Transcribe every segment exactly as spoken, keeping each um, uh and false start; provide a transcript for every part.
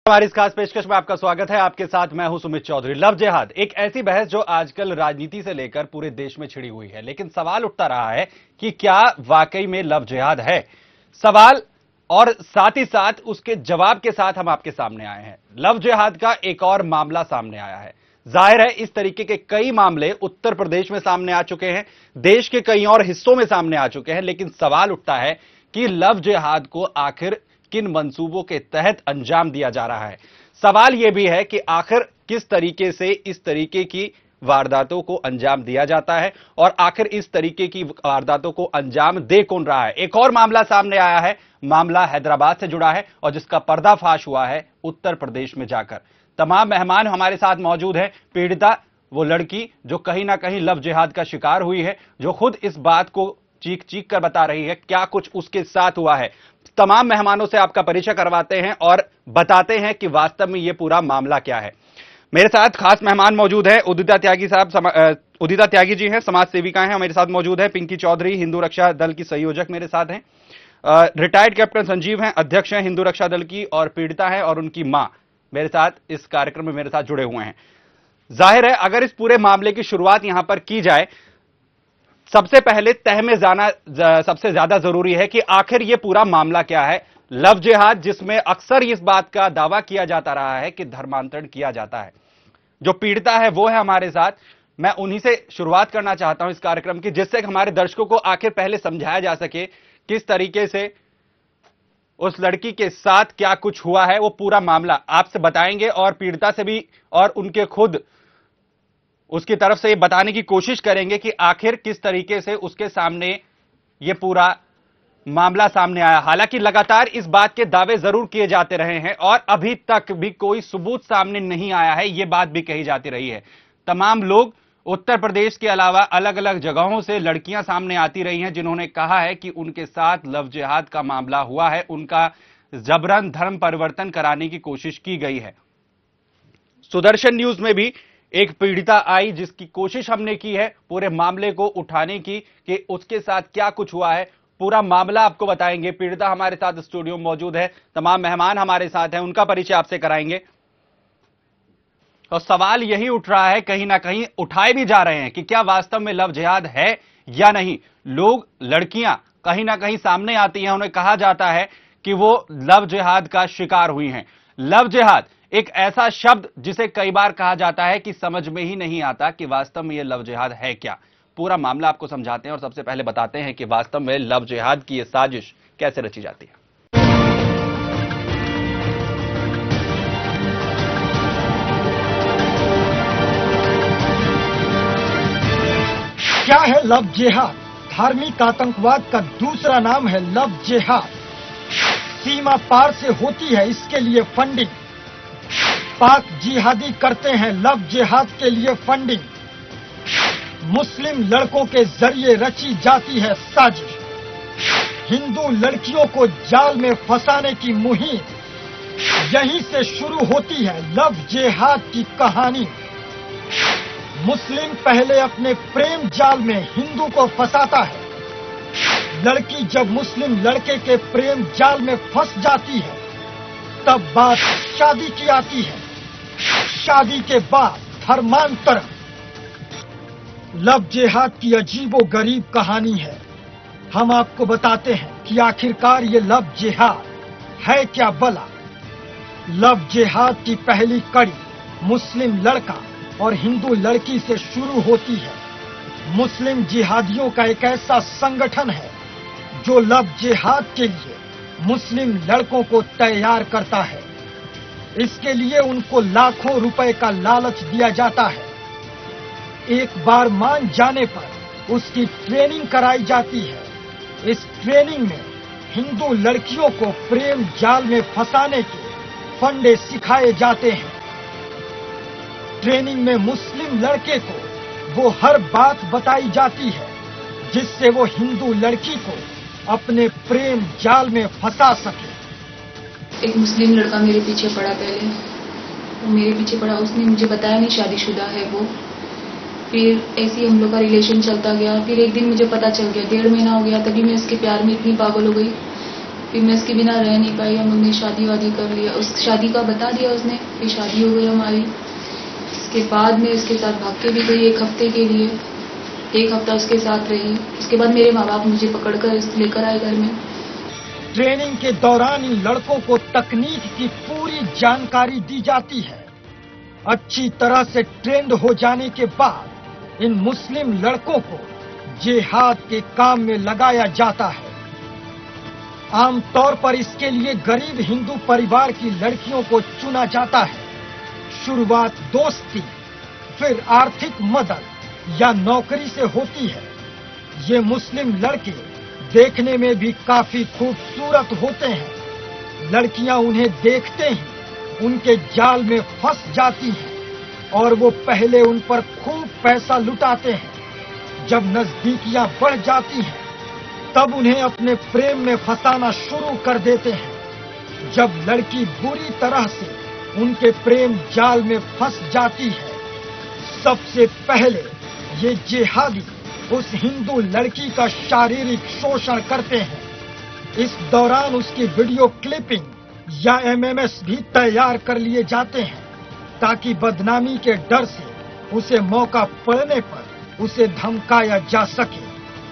हमारी इस खास पेशकश में आपका स्वागत है। आपके साथ मैं हूं सुमित चौधरी। लव जिहाद एक ऐसी बहस जो आजकल राजनीति से लेकर पूरे देश में छिड़ी हुई है, लेकिन सवाल उठता रहा है कि क्या वाकई में लव जिहाद है। सवाल और साथ ही साथ उसके जवाब के साथ हम आपके सामने आए हैं। लव जिहाद का एक और मामला सामने आया है। जाहिर है इस तरीके के कई मामले उत्तर प्रदेश में सामने आ चुके हैं, देश के कई और हिस्सों में सामने आ चुके हैं, लेकिन सवाल उठता है कि लव जिहाद को आखिर किन मंसूबों के तहत अंजाम दिया जा रहा है। सवाल यह भी है कि आखिर किस तरीके से इस तरीके की वारदातों को अंजाम दिया जाता है और आखिर इस तरीके की वारदातों को अंजाम दे कौन रहा है। एक और मामला सामने आया है, मामला हैदराबाद से जुड़ा है और जिसका पर्दाफाश हुआ है उत्तर प्रदेश में जाकर। तमाम मेहमान हमारे साथ मौजूद हैं। पीड़िता वो लड़की जो कहीं ना कहीं लव जिहाद का शिकार हुई है, जो खुद इस बात को चीख चीख कर बता रही है क्या कुछ उसके साथ हुआ है। तमाम मेहमानों से आपका परिचय करवाते हैं और बताते हैं कि वास्तव में यह पूरा मामला क्या है। मेरे साथ खास मेहमान मौजूद है। उदिता त्यागी साहब, उदिता त्यागी जी हैं, समाज सेविका हैं, मेरे साथ मौजूद है। पिंकी चौधरी हिंदू रक्षा दल की संयोजक मेरे साथ हैं। रिटायर्ड कैप्टन संजीव हैं, अध्यक्ष हैं हिंदू रक्षा दल की और पीड़िता है और उनकी मां मेरे साथ इस कार्यक्रम में मेरे साथ जुड़े हुए हैं। जाहिर है अगर इस पूरे मामले की शुरुआत यहां पर की जाए, सबसे पहले तह में जाना सबसे ज्यादा जरूरी है कि आखिर यह पूरा मामला क्या है। लव जिहाद जिसमें अक्सर इस बात का दावा किया जाता रहा है कि धर्मांतरण किया जाता है। जो पीड़िता है वो है हमारे साथ। मैं उन्हीं से शुरुआत करना चाहता हूं इस कार्यक्रम की, जिससे हमारे दर्शकों को आखिर पहले समझाया जा सके किस तरीके से उस लड़की के साथ क्या कुछ हुआ है। वो पूरा मामला आपसे बताएंगे और पीड़िता से भी और उनके खुद उसकी तरफ से ये बताने की कोशिश करेंगे कि आखिर किस तरीके से उसके सामने ये पूरा मामला सामने आया। हालांकि लगातार इस बात के दावे जरूर किए जाते रहे हैं और अभी तक भी कोई सबूत सामने नहीं आया है, ये बात भी कही जाती रही है। तमाम लोग उत्तर प्रदेश के अलावा अलग अलग जगहों से लड़कियां सामने आती रही हैं जिन्होंने कहा है कि उनके साथ लव जिहाद का मामला हुआ है, उनका जबरन धर्म परिवर्तन कराने की कोशिश की गई है। सुदर्शन न्यूज में भी एक पीड़िता आई जिसकी कोशिश हमने की है पूरे मामले को उठाने की कि उसके साथ क्या कुछ हुआ है। पूरा मामला आपको बताएंगे। पीड़िता हमारे साथ स्टूडियो में मौजूद है, तमाम मेहमान हमारे साथ हैं, उनका परिचय आपसे कराएंगे। और सवाल यही उठ रहा है, कहीं ना कहीं उठाए भी जा रहे हैं कि क्या वास्तव में लव जिहाद है या नहीं। लोग, लड़कियां कहीं ना कहीं सामने आती हैं, उन्हें कहा जाता है कि वो लव जिहाद का शिकार हुई हैं। लव जिहाद एक ऐसा शब्द जिसे कई बार कहा जाता है कि समझ में ही नहीं आता कि वास्तव में यह लव जिहाद है क्या। पूरा मामला आपको समझाते हैं और सबसे पहले बताते हैं कि वास्तव में लव जिहाद की यह साजिश कैसे रची जाती है। क्या है लव जिहाद? धार्मिक आतंकवाद का दूसरा नाम है लव जिहाद। सीमा पार से होती है इसके लिए फंडिंग। पाक जिहादी करते हैं लव जिहाद के लिए फंडिंग। मुस्लिम लड़कों के जरिए रची जाती है साजिश। हिंदू लड़कियों को जाल में फंसाने की मुहिम, यहीं से शुरू होती है लव जिहाद की कहानी। मुस्लिम पहले अपने प्रेम जाल में हिंदू को फंसाता है। लड़की जब मुस्लिम लड़के के प्रेम जाल में फंस जाती है तब बात शादी की आती है। शादी के बाद धर्मांतरण। लव जिहाद की अजीबो गरीब कहानी है। हम आपको बताते हैं कि आखिरकार ये लव जिहाद है क्या भला। लव जिहाद की पहली कड़ी मुस्लिम लड़का और हिंदू लड़की से शुरू होती है। मुस्लिम जिहादियों का एक ऐसा संगठन है जो लव जिहाद के लिए मुस्लिम लड़कों को तैयार करता है। इसके लिए उनको लाखों रुपए का लालच दिया जाता है। एक बार मान जाने पर उसकी ट्रेनिंग कराई जाती है। इस ट्रेनिंग में हिंदू लड़कियों को प्रेम जाल में फंसाने के फंडे सिखाए जाते हैं। ट्रेनिंग में मुस्लिम लड़के को वो हर बात बताई जाती है जिससे वो हिंदू लड़की को अपने प्रेम जाल में फंसा सके। एक मुस्लिम लड़का मेरे पीछे पड़ा। पहले वो मेरे पीछे पड़ा, उसने मुझे बताया नहीं शादीशुदा है वो। फिर ऐसे ही हम लोग का रिलेशन चलता गया। फिर एक दिन मुझे पता चल गया, डेढ़ महीना हो गया, तभी मैं उसके प्यार में इतनी पागल हो गई फिर मैं उसके बिना रह नहीं पाई, हम लोग ने शादी वादी कर लिया, उस शादी का बता दिया उसने, फिर शादी हो गई हमारी। उसके बाद में उसके साथ भाग के भी गई एक हफ्ते के लिए, एक हफ्ता उसके साथ रही। उसके बाद मेरे माँ बाप मुझे पकड़कर लेकर आए घर में। ट्रेनिंग के दौरान इन लड़कों को तकनीक की पूरी जानकारी दी जाती है। अच्छी तरह से ट्रेंड हो जाने के बाद इन मुस्लिम लड़कों को जिहाद के काम में लगाया जाता है। आमतौर पर इसके लिए गरीब हिंदू परिवार की लड़कियों को चुना जाता है। शुरुआत दोस्ती, फिर आर्थिक मदद या नौकरी से होती है। ये मुस्लिम लड़के देखने में भी काफी खूबसूरत होते हैं। लड़कियां उन्हें देखते ही उनके जाल में फंस जाती हैं और वो पहले उन पर खूब पैसा लुटाते हैं। जब नजदीकियां बढ़ जाती हैं तब उन्हें अपने प्रेम में फंसाना शुरू कर देते हैं। जब लड़की बुरी तरह से उनके प्रेम जाल में फंस जाती है, सबसे पहले ये जिहादी उस हिंदू लड़की का शारीरिक शोषण करते हैं। इस दौरान उसकी वीडियो क्लिपिंग या एमएमएस भी तैयार कर लिए जाते हैं ताकि बदनामी के डर से उसे मौका पड़ने पर उसे धमकाया जा सके।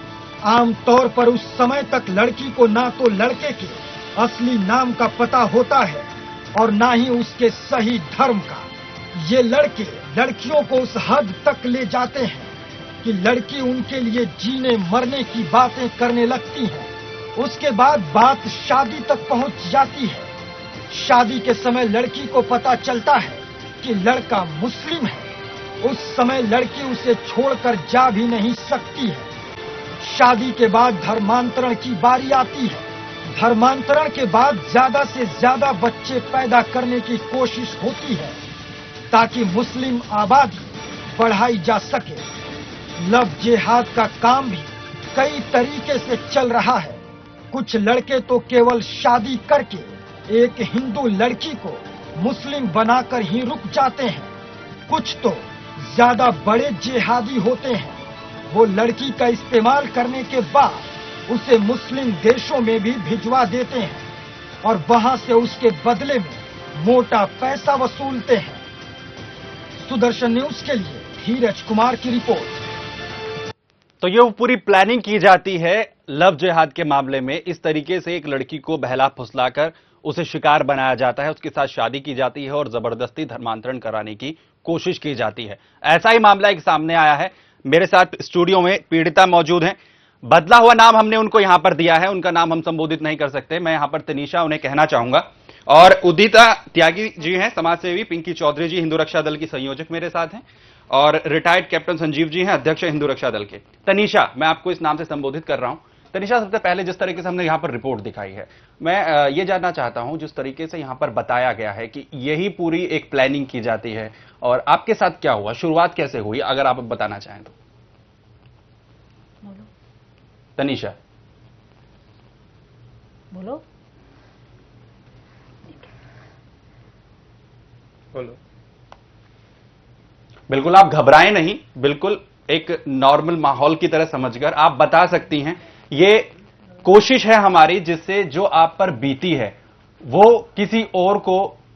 आमतौर पर उस समय तक लड़की को ना तो लड़के के असली नाम का पता होता है और ना ही उसके सही धर्म का। ये लड़के लड़कियों को उस हद तक ले जाते हैं कि लड़की उनके लिए जीने मरने की बातें करने लगती है। उसके बाद बात शादी तक पहुंच जाती है। शादी के समय लड़की को पता चलता है कि लड़का मुस्लिम है। उस समय लड़की उसे छोड़कर जा भी नहीं सकती है। शादी के बाद धर्मांतरण की बारी आती है। धर्मांतरण के बाद ज्यादा से ज्यादा बच्चे पैदा करने की कोशिश होती है ताकि मुस्लिम आबादी बढ़ाई जा सके। लव जिहाद का काम भी कई तरीके से चल रहा है। कुछ लड़के तो केवल शादी करके एक हिंदू लड़की को मुस्लिम बनाकर ही रुक जाते हैं। कुछ तो ज्यादा बड़े जिहादी होते हैं। वो लड़की का इस्तेमाल करने के बाद उसे मुस्लिम देशों में भी भिजवा देते हैं और वहां से उसके बदले में मोटा पैसा वसूलते हैं। सुदर्शन न्यूज के लिए धीरज कुमार की रिपोर्ट। तो ये पूरी प्लानिंग की जाती है लव जिहाद के मामले में। इस तरीके से एक लड़की को बहला फुसलाकर उसे शिकार बनाया जाता है, उसके साथ शादी की जाती है और जबरदस्ती धर्मांतरण कराने की कोशिश की जाती है। ऐसा ही मामला एक सामने आया है। मेरे साथ स्टूडियो में पीड़िता मौजूद हैं। बदला हुआ नाम हमने उनको यहां पर दिया है, उनका नाम हम संबोधित नहीं कर सकते। मैं यहां पर तनीषा उन्हें कहना चाहूंगा। और उदिता त्यागी जी हैं, समाजसेवी। पिंकी चौधरी जी हिंदू रक्षा दल की संयोजक मेरे साथ हैं और रिटायर्ड कैप्टन संजीव जी हैं, अध्यक्ष हिंदू रक्षा दल के। तनीषा, मैं आपको इस नाम से संबोधित कर रहा हूं। तनीषा, सबसे पहले जिस तरीके से हमने यहां पर रिपोर्ट दिखाई है, मैं ये जानना चाहता हूं, जिस तरीके से यहां पर बताया गया है कि यही पूरी एक प्लानिंग की जाती है, और आपके साथ क्या हुआ, शुरुआत कैसे हुई, अगर आप बताना चाहें तो। तनीषा बोलो। बोलो। बिल्कुल आप घबराएं नहीं, बिल्कुल एक नॉर्मल माहौल की तरह समझकर आप बता सकती हैं। ये कोशिश है हमारी जिससे जो आप पर बीती है वो किसी और को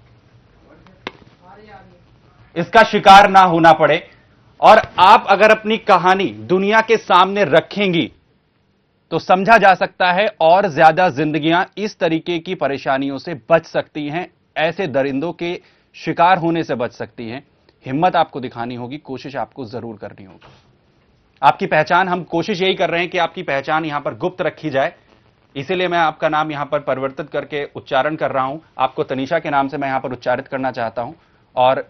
इसका शिकार ना होना पड़े। और आप अगर अपनी कहानी दुनिया के सामने रखेंगी तो समझा जा सकता है और ज्यादा जिंदगियां इस तरीके की परेशानियों से बच सकती हैं, ऐसे दरिंदों के शिकार होने से बच सकती हैं। हिम्मत आपको दिखानी होगी, कोशिश आपको जरूर करनी होगी। आपकी पहचान, हम कोशिश यही कर रहे हैं कि आपकी पहचान यहां पर गुप्त रखी जाए, इसीलिए मैं आपका नाम यहां पर परिवर्तित करके उच्चारण कर रहा हूं। आपको तनीषा के नाम से मैं यहां पर उच्चारित करना चाहता हूं। और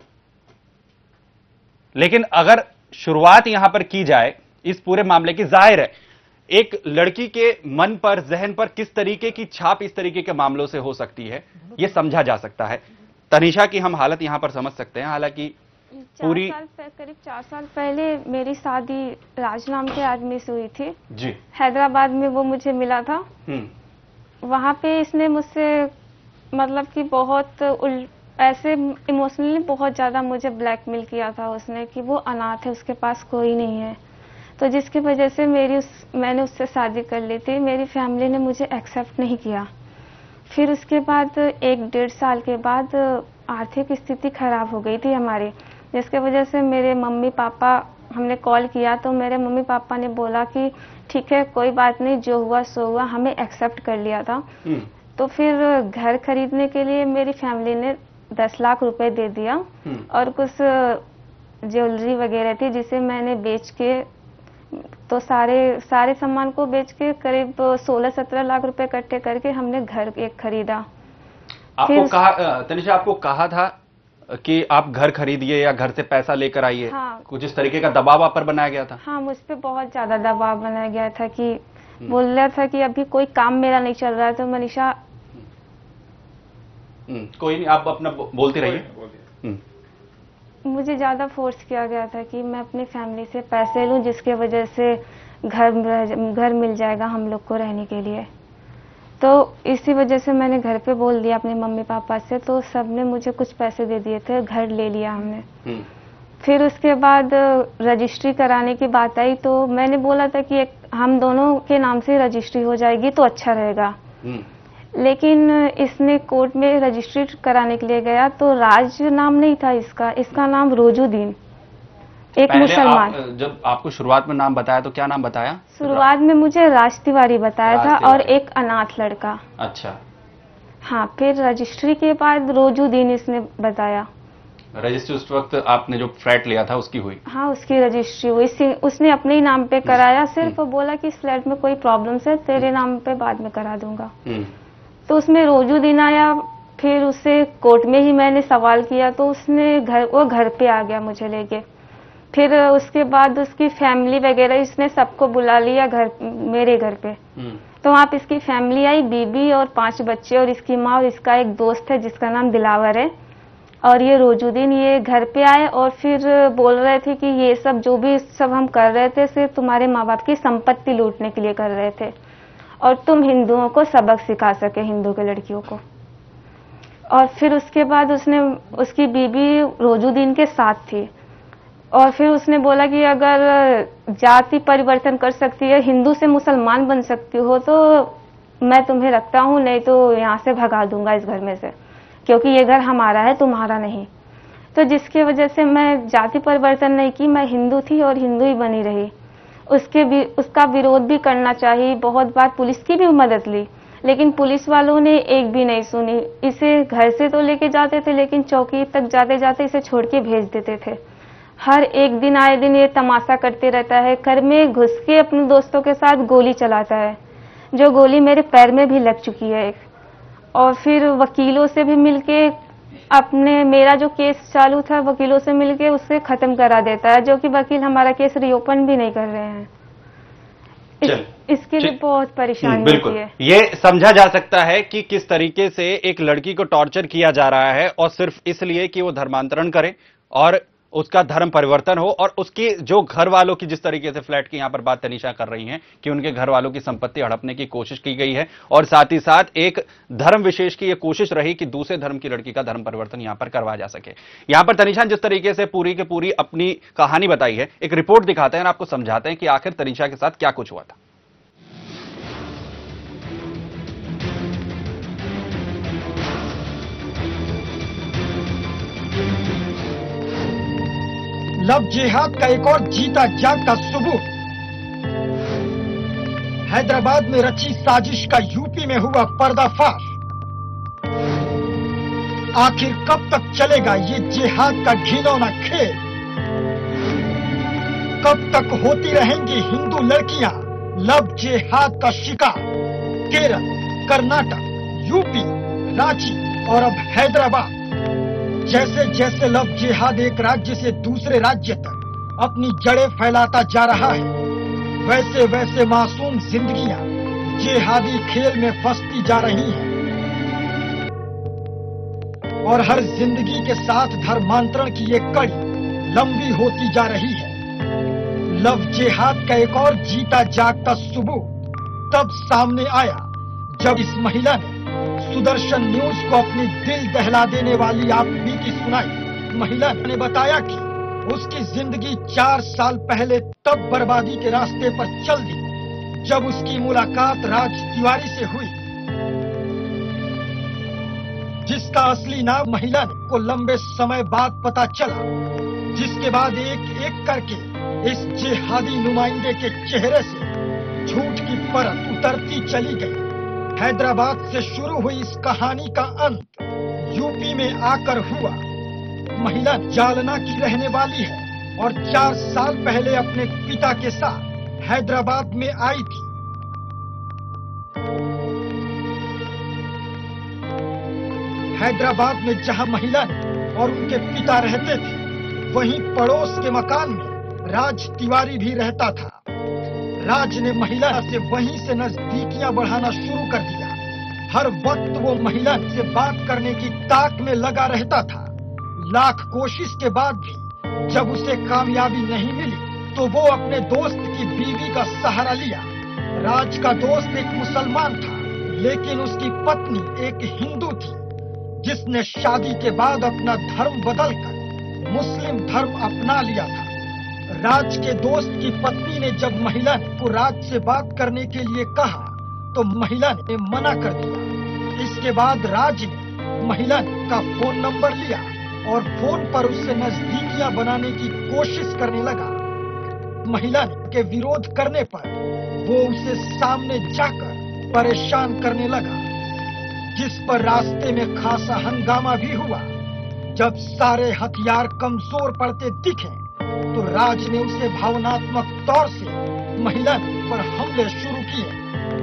लेकिन अगर शुरुआत यहां पर की जाए इस पूरे मामले की, जाहिर है एक लड़की के मन पर, जहन पर किस तरीके की छाप इस तरीके के मामलों से हो सकती है, यह समझा जा सकता है। तनीषा की हम हालत यहां पर समझ सकते हैं। हालांकि पूरी चार साल करीब चार साल पहले मेरी शादी राज नाम के आदमी से हुई थी जी। हैदराबाद में वो मुझे मिला था। वहां पे इसने मुझसे मतलब कि बहुत उल, ऐसे इमोशनली बहुत ज्यादा मुझे ब्लैकमेल किया था उसने कि वो अनाथ है, उसके पास कोई नहीं है। तो जिसकी वजह से मेरी उस, मैंने उससे शादी कर ली थी। मेरी फैमिली ने मुझे एक्सेप्ट नहीं किया। फिर उसके बाद एक डेढ़ साल के बाद आर्थिक स्थिति खराब हो गई थी हमारी, जिसके वजह से मेरे मम्मी पापा, हमने कॉल किया तो मेरे मम्मी पापा ने बोला कि ठीक है कोई बात नहीं, जो हुआ सो हुआ, हमें एक्सेप्ट कर लिया था। तो फिर घर खरीदने के लिए मेरी फैमिली ने दस लाख रुपए दे दिया और कुछ ज्वेलरी वगैरह थी जिसे मैंने बेच के, तो सारे सारे सामान को बेच के करीब सोलह सत्रह लाख रुपए इकट्ठे करके हमने घर एक खरीदा। आपको कहा, तनिषा आपको कहा था कि आप घर खरीदिए या घर से पैसा लेकर आइए? हाँ। कुछ इस तरीके का दबाव आप पर बनाया गया था? हाँ, मुझ पे बहुत ज्यादा दबाव बनाया गया था कि बोल रहा था कि अभी कोई काम मेरा नहीं चल रहा है तो मनीषा। कोई नहीं, आप अपना बोलती रहिए। मुझे ज्यादा फोर्स किया गया था कि मैं अपनी फैमिली से पैसे लूं जिसके वजह से घर घर मिल जाएगा हम लोग को रहने के लिए। तो इसी वजह से मैंने घर पे बोल दिया अपने मम्मी पापा से, तो सबने मुझे कुछ पैसे दे दिए थे, घर ले लिया हमने। फिर उसके बाद रजिस्ट्री कराने की बात आई तो मैंने बोला था कि एक हम दोनों के नाम से रजिस्ट्री हो जाएगी तो अच्छा रहेगा। लेकिन इसने कोर्ट में रजिस्ट्री कराने के लिए गया तो राज नाम नहीं था इसका, इसका नाम रोजुद्दीन, एक मुसलमान। आप, जब आपको शुरुआत में नाम बताया तो क्या नाम बताया? शुरुआत में मुझे राज तिवारी बताया था और एक अनाथ लड़का। अच्छा। हाँ, फिर रजिस्ट्री के बाद रोजुद्दीन इसने बताया। रजिस्ट्री उस वक्त आपने जो फ्लैट लिया था उसकी हुई? हाँ, उसकी रजिस्ट्री हुई, उसने अपने ही नाम पे कराया, सिर्फ बोला कि इस फ्लैट में कोई प्रॉब्लम है तेरे नाम पे बाद में करा दूंगा। तो उसमें रोजुद्दीन आया, फिर उससे कोर्ट में ही मैंने सवाल किया तो उसने घर वो घर पे आ गया मुझे लेके। फिर उसके बाद उसकी फैमिली वगैरह इसने सबको बुला लिया घर, मेरे घर पे। तो वहाँ पे इसकी फैमिली आई, बीबी और पांच बच्चे और इसकी माँ और इसका एक दोस्त है जिसका नाम दिलावर है। और ये रोजुद्दीन ये घर पे आए और फिर बोल रहे थे कि ये सब जो भी सब हम कर रहे थे सिर्फ तुम्हारे माँ बाप की संपत्ति लूटने के लिए कर रहे थे और तुम हिंदुओं को सबक सिखा सके, हिंदू के लड़कियों को। और फिर उसके बाद उसने, उसकी बीबी रोजुद्दीन के साथ थी और फिर उसने बोला कि अगर जाति परिवर्तन कर सकती है, हिंदू से मुसलमान बन सकती हो तो मैं तुम्हें रखता हूँ, नहीं तो यहाँ से भगा दूंगा इस घर में से, क्योंकि ये घर हमारा है तुम्हारा नहीं। तो जिसकी वजह से मैं जाति परिवर्तन नहीं की, मैं हिंदू थी और हिंदू ही बनी रही। उसके भी उसका विरोध भी करना चाहिए, बहुत बार पुलिस की भी मदद ली लेकिन पुलिस वालों ने एक भी नहीं सुनी। इसे घर से तो लेके जाते थे लेकिन चौकी तक जाते जाते इसे छोड़ के भेज देते थे। हर एक दिन आए दिन ये तमाशा करते रहता है, घर में घुस के अपने दोस्तों के साथ गोली चलाता है, जो गोली मेरे पैर में भी लग चुकी है एक। और फिर वकीलों से भी मिलके अपने, मेरा जो केस चालू था वकीलों से मिलके उससे खत्म करा देता है, जो कि वकील हमारा केस रिओपन भी नहीं कर रहे हैं। इस, इसके लिए बहुत परेशानी होती है। ये समझा जा सकता है कि किस तरीके से एक लड़की को टॉर्चर किया जा रहा है और सिर्फ इसलिए कि वो धर्मांतरण करे और उसका धर्म परिवर्तन हो, और उसके जो घर वालों की, जिस तरीके से फ्लैट की यहां पर बात तनिषा कर रही हैं कि उनके घर वालों की संपत्ति हड़पने की कोशिश की गई है और साथ ही साथ एक धर्म विशेष की यह कोशिश रही कि दूसरे धर्म की लड़की का धर्म परिवर्तन यहां पर करवाया जा सके। यहां पर तनिषा जिस तरीके से पूरी के पूरी अपनी कहानी बताई है, एक रिपोर्ट दिखाते हैं और आपको समझाते हैं कि आखिर तनिषा के साथ क्या कुछ हुआ था। लव जिहाद का एक और जीता जागता सबूत। हैदराबाद में रची साजिश का यूपी में हुआ पर्दाफाश। आखिर कब तक चलेगा ये जिहाद का घिनौना खेल? कब तक होती रहेंगी हिंदू लड़कियां लव जिहाद का शिकार? केरल, कर्नाटक, यूपी, रांची और अब हैदराबाद। जैसे जैसे लव जिहाद एक राज्य से दूसरे राज्य तक अपनी जड़ें फैलाता जा रहा है, वैसे वैसे मासूम जिंदगियां जिहादी खेल में फंसती जा रही हैं और हर जिंदगी के साथ धर्मांतरण की ये कड़ी लंबी होती जा रही है। लव जिहाद का एक और जीता जागता सबूत तब सामने आया जब इस महिला ने सुदर्शन न्यूज को अपनी दिल दहला देने वाली आप बीती सुनाई। महिला ने बताया कि उसकी जिंदगी चार साल पहले तब बर्बादी के रास्ते पर चल दी जब उसकी मुलाकात राज तिवारी से हुई। जिसका असली नाम महिला को लंबे समय बाद पता चला, जिसके बाद एक एक करके इस जिहादी नुमाइंदे के चेहरे से झूठ की परत उतरती चली गई। हैदराबाद से शुरू हुई इस कहानी का अंत यूपी में आकर हुआ। महिला जालना की रहने वाली है और चार साल पहले अपने पिता के साथ हैदराबाद में आई थी। हैदराबाद में जहां महिला और उनके पिता रहते थे, वहीं पड़ोस के मकान में राज तिवारी भी रहता था। राज ने महिला से वहीं से नजदीकियां बढ़ाना शुरू कर दिया। हर वक्त वो महिला से बात करने की ताक में लगा रहता था। लाख कोशिश के बाद भी जब उसे कामयाबी नहीं मिली तो वो अपने दोस्त की बीवी का सहारा लिया। राज का दोस्त एक मुसलमान था, लेकिन उसकी पत्नी एक हिंदू थी, जिसने शादी के बाद अपना धर्म बदलकर मुस्लिम धर्म अपना लिया था। राज के दोस्त की पत्नी ने जब महिला को राज से बात करने के लिए कहा तो महिला ने मना कर दिया। इसके बाद राज ने महिला का फोन नंबर लिया और फोन पर उससे नजदीकियां बनाने की कोशिश करने लगा। महिला के विरोध करने पर वो उसे सामने जाकर परेशान करने लगा, जिस पर रास्ते में खासा हंगामा भी हुआ। जब सारे हथियार कमजोर पड़ते दिखे तो राज ने उसे भावनात्मक तौर से महिला पर हमले शुरू किए।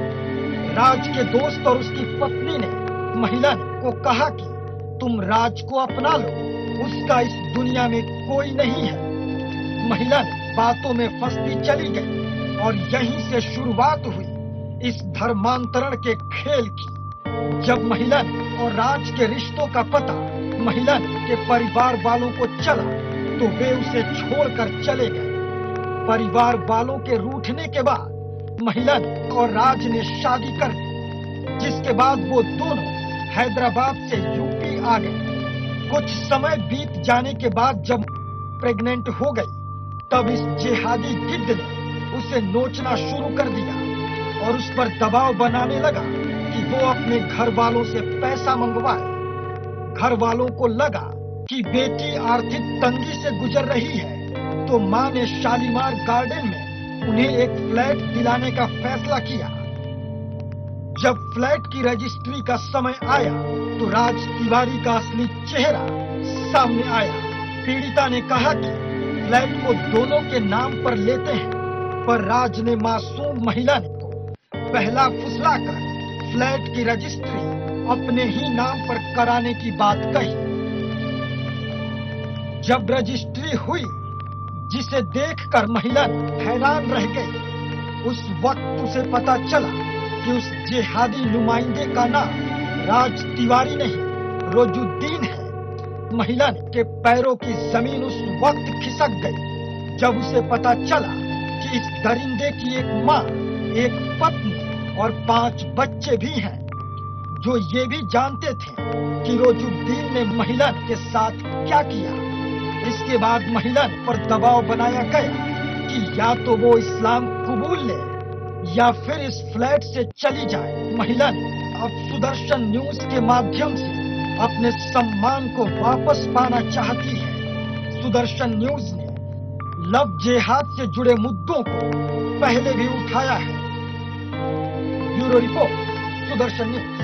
राज के दोस्त और उसकी पत्नी ने महिला को कहा कि तुम राज को अपना लो, उसका इस दुनिया में कोई नहीं है। महिला बातों में फंसती चली गई और यहीं से शुरुआत हुई इस धर्मांतरण के खेल की। जब महिला और राज के रिश्तों का पता महिला के परिवार वालों को चला तो वे उसे छोड़कर चले गए। परिवार वालों के रूठने के बाद महिला और राज ने शादी कर दी, जिसके बाद वो दोनों हैदराबाद से यूपी आ गए। कुछ समय बीत जाने के बाद जब प्रेग्नेंट हो गई, तब इस जिहादी गिद्ध ने उसे नोचना शुरू कर दिया और उस पर दबाव बनाने लगा कि वो अपने घर वालों से पैसा मंगवाए। घर वालों को लगा कि बेटी आर्थिक तंगी से गुजर रही है, तो मां ने शालीमार गार्डन में उन्हें एक फ्लैट दिलाने का फैसला किया। जब फ्लैट की रजिस्ट्री का समय आया तो राज तिवारी का असली चेहरा सामने आया। पीड़िता ने कहा कि फ्लैट को दोनों के नाम पर लेते हैं, पर राज ने मासूम महिला को पहला फुसलाकर फ्लैट की रजिस्ट्री अपने ही नाम पर कराने की बात कही। जब रजिस्ट्री हुई, जिसे देखकर महिला हैरान रह गई, उस वक्त उसे पता चला कि उस जिहादी नुमाइंदे का नाम राज तिवारी नहीं, रोजुद्दीन है। महिला के पैरों की जमीन उस वक्त खिसक गई जब उसे पता चला कि इस दरिंदे की एक माँ, एक पत्नी और पांच बच्चे भी हैं, जो ये भी जानते थे कि रोजुद्दीन ने महिला के साथ क्या किया। इसके बाद महिला पर दबाव बनाया गया कि या तो वो इस्लाम कबूल ले या फिर इस फ्लैट से चली जाए। महिला अब सुदर्शन न्यूज के माध्यम से अपने सम्मान को वापस पाना चाहती है। सुदर्शन न्यूज ने लव जिहाद से जुड़े मुद्दों को पहले भी उठाया है। Bureau report, Sudarshan news.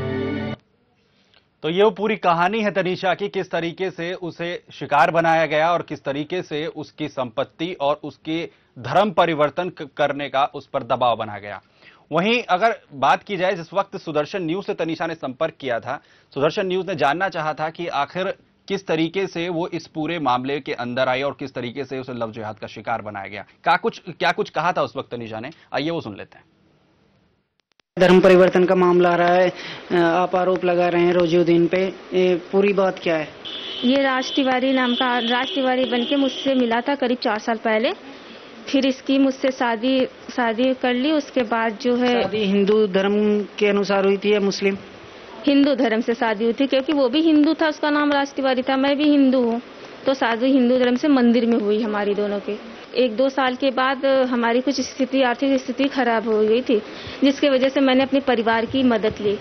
तो ये वो पूरी कहानी है तनीषा की, किस तरीके से उसे शिकार बनाया गया और किस तरीके से उसकी संपत्ति और उसके धर्म परिवर्तन करने का उस पर दबाव बना गया। वहीं अगर बात की जाए, जिस वक्त सुदर्शन न्यूज से तनीषा ने संपर्क किया था, सुदर्शन न्यूज ने जानना चाहा था कि आखिर किस तरीके से वो इस पूरे मामले के अंदर आई और किस तरीके से उसे लव जिहाद का शिकार बनाया गया। क्या कुछ क्या कुछ कहा था उस वक्त तनीषा ने, आइए वो सुन लेते हैं। धर्म परिवर्तन का मामला आ रहा है, आप आरोप लगा रहे हैं रोजुद्दीन पे, ये पूरी बात क्या है? ये राज तिवारी नाम का राज तिवारी बनके मुझसे मिला था करीब चार साल पहले। फिर इसकी मुझसे शादी शादी कर ली। उसके बाद जो है शादी हिंदू धर्म के अनुसार हुई थी या मुस्लिम? हिंदू धर्म से शादी हुई थी, क्योंकि वो भी हिंदू था, उसका नाम राज तिवारी था, मैं भी हिंदू हूँ, तो शादी हिंदू धर्म से मंदिर में हुई हमारी दोनों के। एक दो साल के बाद हमारी कुछ स्थिति आर्थिक स्थिति खराब हो गई थी, जिसकी वजह से मैंने अपने परिवार की मदद ली।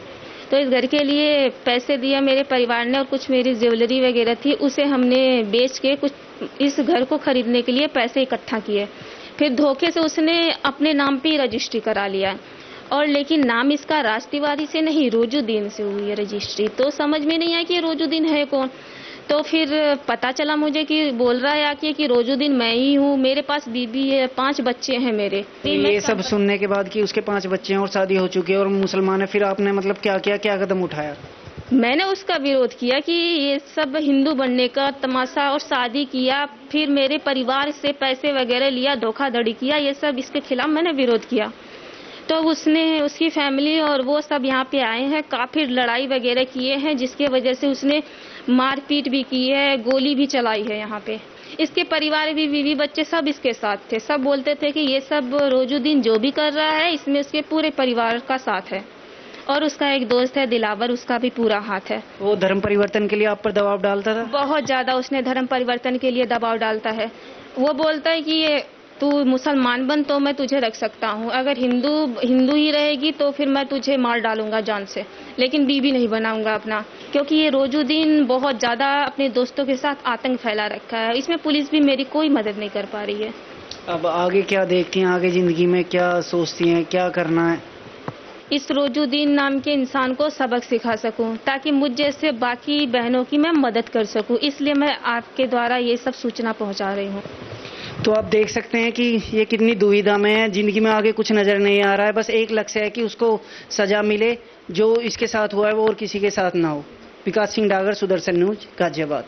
तो इस घर के लिए पैसे दिया मेरे परिवार ने और कुछ मेरी ज्वेलरी वगैरह थी उसे हमने बेच के कुछ इस घर को खरीदने के लिए पैसे इकट्ठा किए। फिर धोखे से उसने अपने नाम पे रजिस्ट्री करा लिया और लेकिन नाम इसका राज तिवारी से नहीं रोजुद्दीन से हुई है रजिस्ट्री। तो समझ में नहीं आया कि रोजुद्दीन है कौन। तो फिर पता चला मुझे कि बोल रहा है आके कि रोजुद्दीन मैं ही हूँ, मेरे पास बीबी है, पांच बच्चे हैं मेरे। ये सब सुनने के बाद कि उसके पांच बच्चे हैं और शादी हो चुकी है और मुसलमान है, फिर आपने मतलब क्या किया, क्या कदम उठाया? मैंने उसका विरोध किया कि ये सब हिंदू बनने का तमाशा और शादी किया, फिर मेरे परिवार से पैसे वगैरह लिया, धोखाधड़ी किया, ये सब इसके खिलाफ मैंने विरोध किया। तो उसने उसकी फैमिली और वो सब यहाँ पे आए हैं, काफी लड़ाई वगैरह किए हैं जिसके वजह से उसने मारपीट भी की है, गोली भी चलाई है यहाँ पे। इसके परिवार भी बीवी बच्चे सब इसके साथ थे। सब बोलते थे कि ये सब रोजुद्दीन जो भी कर रहा है इसमें उसके पूरे परिवार का साथ है और उसका एक दोस्त है दिलावर, उसका भी पूरा हाथ है। वो धर्म परिवर्तन के लिए आप पर दबाव डालता था? बहुत ज्यादा उसने धर्म परिवर्तन के लिए दबाव डालता है। वो बोलता है कि ये तू मुसलमान बन तो मैं तुझे रख सकता हूँ, अगर हिंदू हिंदू ही रहेगी तो फिर मैं तुझे मार डालूंगा जान से, लेकिन बीबी नहीं बनाऊंगा अपना। क्योंकि ये रोजुद्दीन बहुत ज्यादा अपने दोस्तों के साथ आतंक फैला रखा है। इसमें पुलिस भी मेरी कोई मदद नहीं कर पा रही है। अब आगे क्या देखती हैं, आगे जिंदगी में क्या सोचती हैं, क्या करना है? इस रोजुद्दीन नाम के इंसान को सबक सिखा सकूं ताकि मुझ जैसे बाकी बहनों की मैं मदद कर सकूं, इसलिए मैं आपके द्वारा ये सब सूचना पहुंचा रही हूं। तो आप देख सकते हैं कि ये कितनी दुविधा में है, जिंदगी में आगे कुछ नजर नहीं आ रहा है, बस एक लक्ष्य है कि उसको सजा मिले, जो इसके साथ हुआ है वो और किसी के साथ ना हो। विकास सिंह डागर, सुदर्शन न्यूज, गाजियाबाद।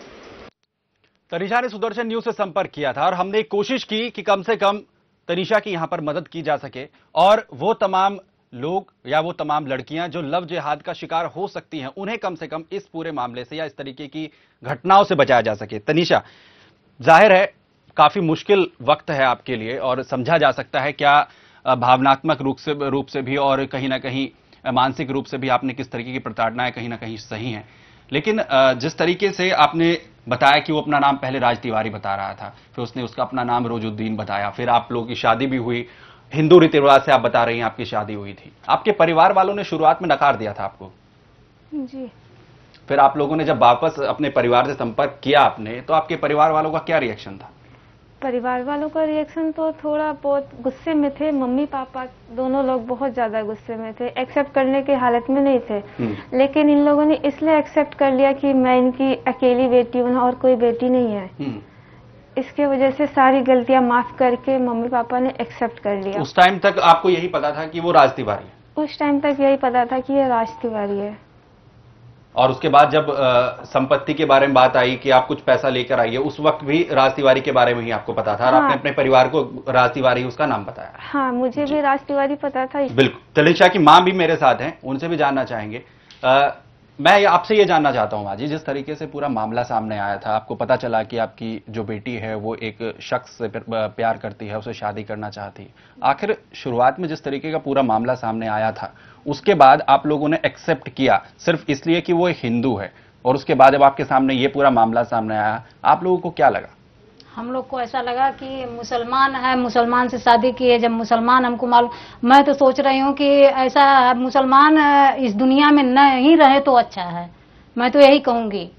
तनीषा ने सुदर्शन न्यूज से संपर्क किया था और हमने कोशिश की कि कम से कम तनीषा की यहां पर मदद की जा सके और वो तमाम लोग या वो तमाम लड़कियां जो लव जिहाद का शिकार हो सकती हैं उन्हें कम से कम इस पूरे मामले से या इस तरीके की घटनाओं से बचाया जा सके। तनीषा, जाहिर है काफी मुश्किल वक्त है आपके लिए और समझा जा सकता है क्या भावनात्मक रूप से रूप से भी और कहीं ना कहीं मानसिक रूप से भी आपने किस तरीके की प्रताड़नाएं कहीं ना कहीं सही हैं, लेकिन जिस तरीके से आपने बताया कि वो अपना नाम पहले राज तिवारी बता रहा था, फिर उसने उसका अपना नाम रोजुद्दीन बताया, फिर आप लोगों की शादी भी हुई, हिंदू रीति रिवाज से आप बता रही हैं आपकी शादी हुई थी, आपके परिवार वालों ने शुरुआत में नकार दिया था आपको जी। फिर आप लोगों ने जब वापस अपने परिवार से संपर्क किया आपने, तो आपके परिवार वालों का क्या रिएक्शन था? परिवार वालों का रिएक्शन तो थोड़ा बहुत गुस्से में थे। मम्मी पापा दोनों लोग बहुत ज्यादा गुस्से में थे, एक्सेप्ट करने की हालत में नहीं थे, लेकिन इन लोगों ने इसलिए एक्सेप्ट कर लिया कि मैं इनकी अकेली बेटी हूँ और कोई बेटी नहीं है। इसके वजह से सारी गलतियां माफ करके मम्मी पापा ने एक्सेप्ट कर लिया। उस टाइम तक आपको यही पता था कि वो राज तिवारी है? उस टाइम तक यही पता था कि ये राज तिवारी है। और उसके बाद जब आ, संपत्ति के बारे में बात आई कि आप कुछ पैसा लेकर आइए, उस वक्त भी राज तिवारी के बारे में ही आपको पता था और हाँ। आपने अपने परिवार को राज तिवारी उसका नाम बताया? हाँ, मुझे भी राज तिवारी पता था। बिल्कुल। तनीषा की मां भी मेरे साथ हैं, उनसे भी जानना चाहेंगे। आ, मैं आपसे ये जानना चाहता हूं मां जी, जिस तरीके से पूरा मामला सामने आया था, आपको पता चला कि आपकी जो बेटी है वो एक शख्स से प्यार करती है, उसे शादी करना चाहती है, आखिर शुरुआत में जिस तरीके का पूरा मामला सामने आया था उसके बाद आप लोगों ने एक्सेप्ट किया सिर्फ इसलिए कि वो हिंदू है, और उसके बाद जब आपके सामने ये पूरा मामला सामने आया आप लोगों को क्या लगा? हम लोग को ऐसा लगा कि मुसलमान है, मुसलमान से शादी की है, जब मुसलमान हमको मालूम, मैं तो सोच रही हूँ कि ऐसा मुसलमान इस दुनिया में नहीं रहे तो अच्छा है, मैं तो यही कहूंगी।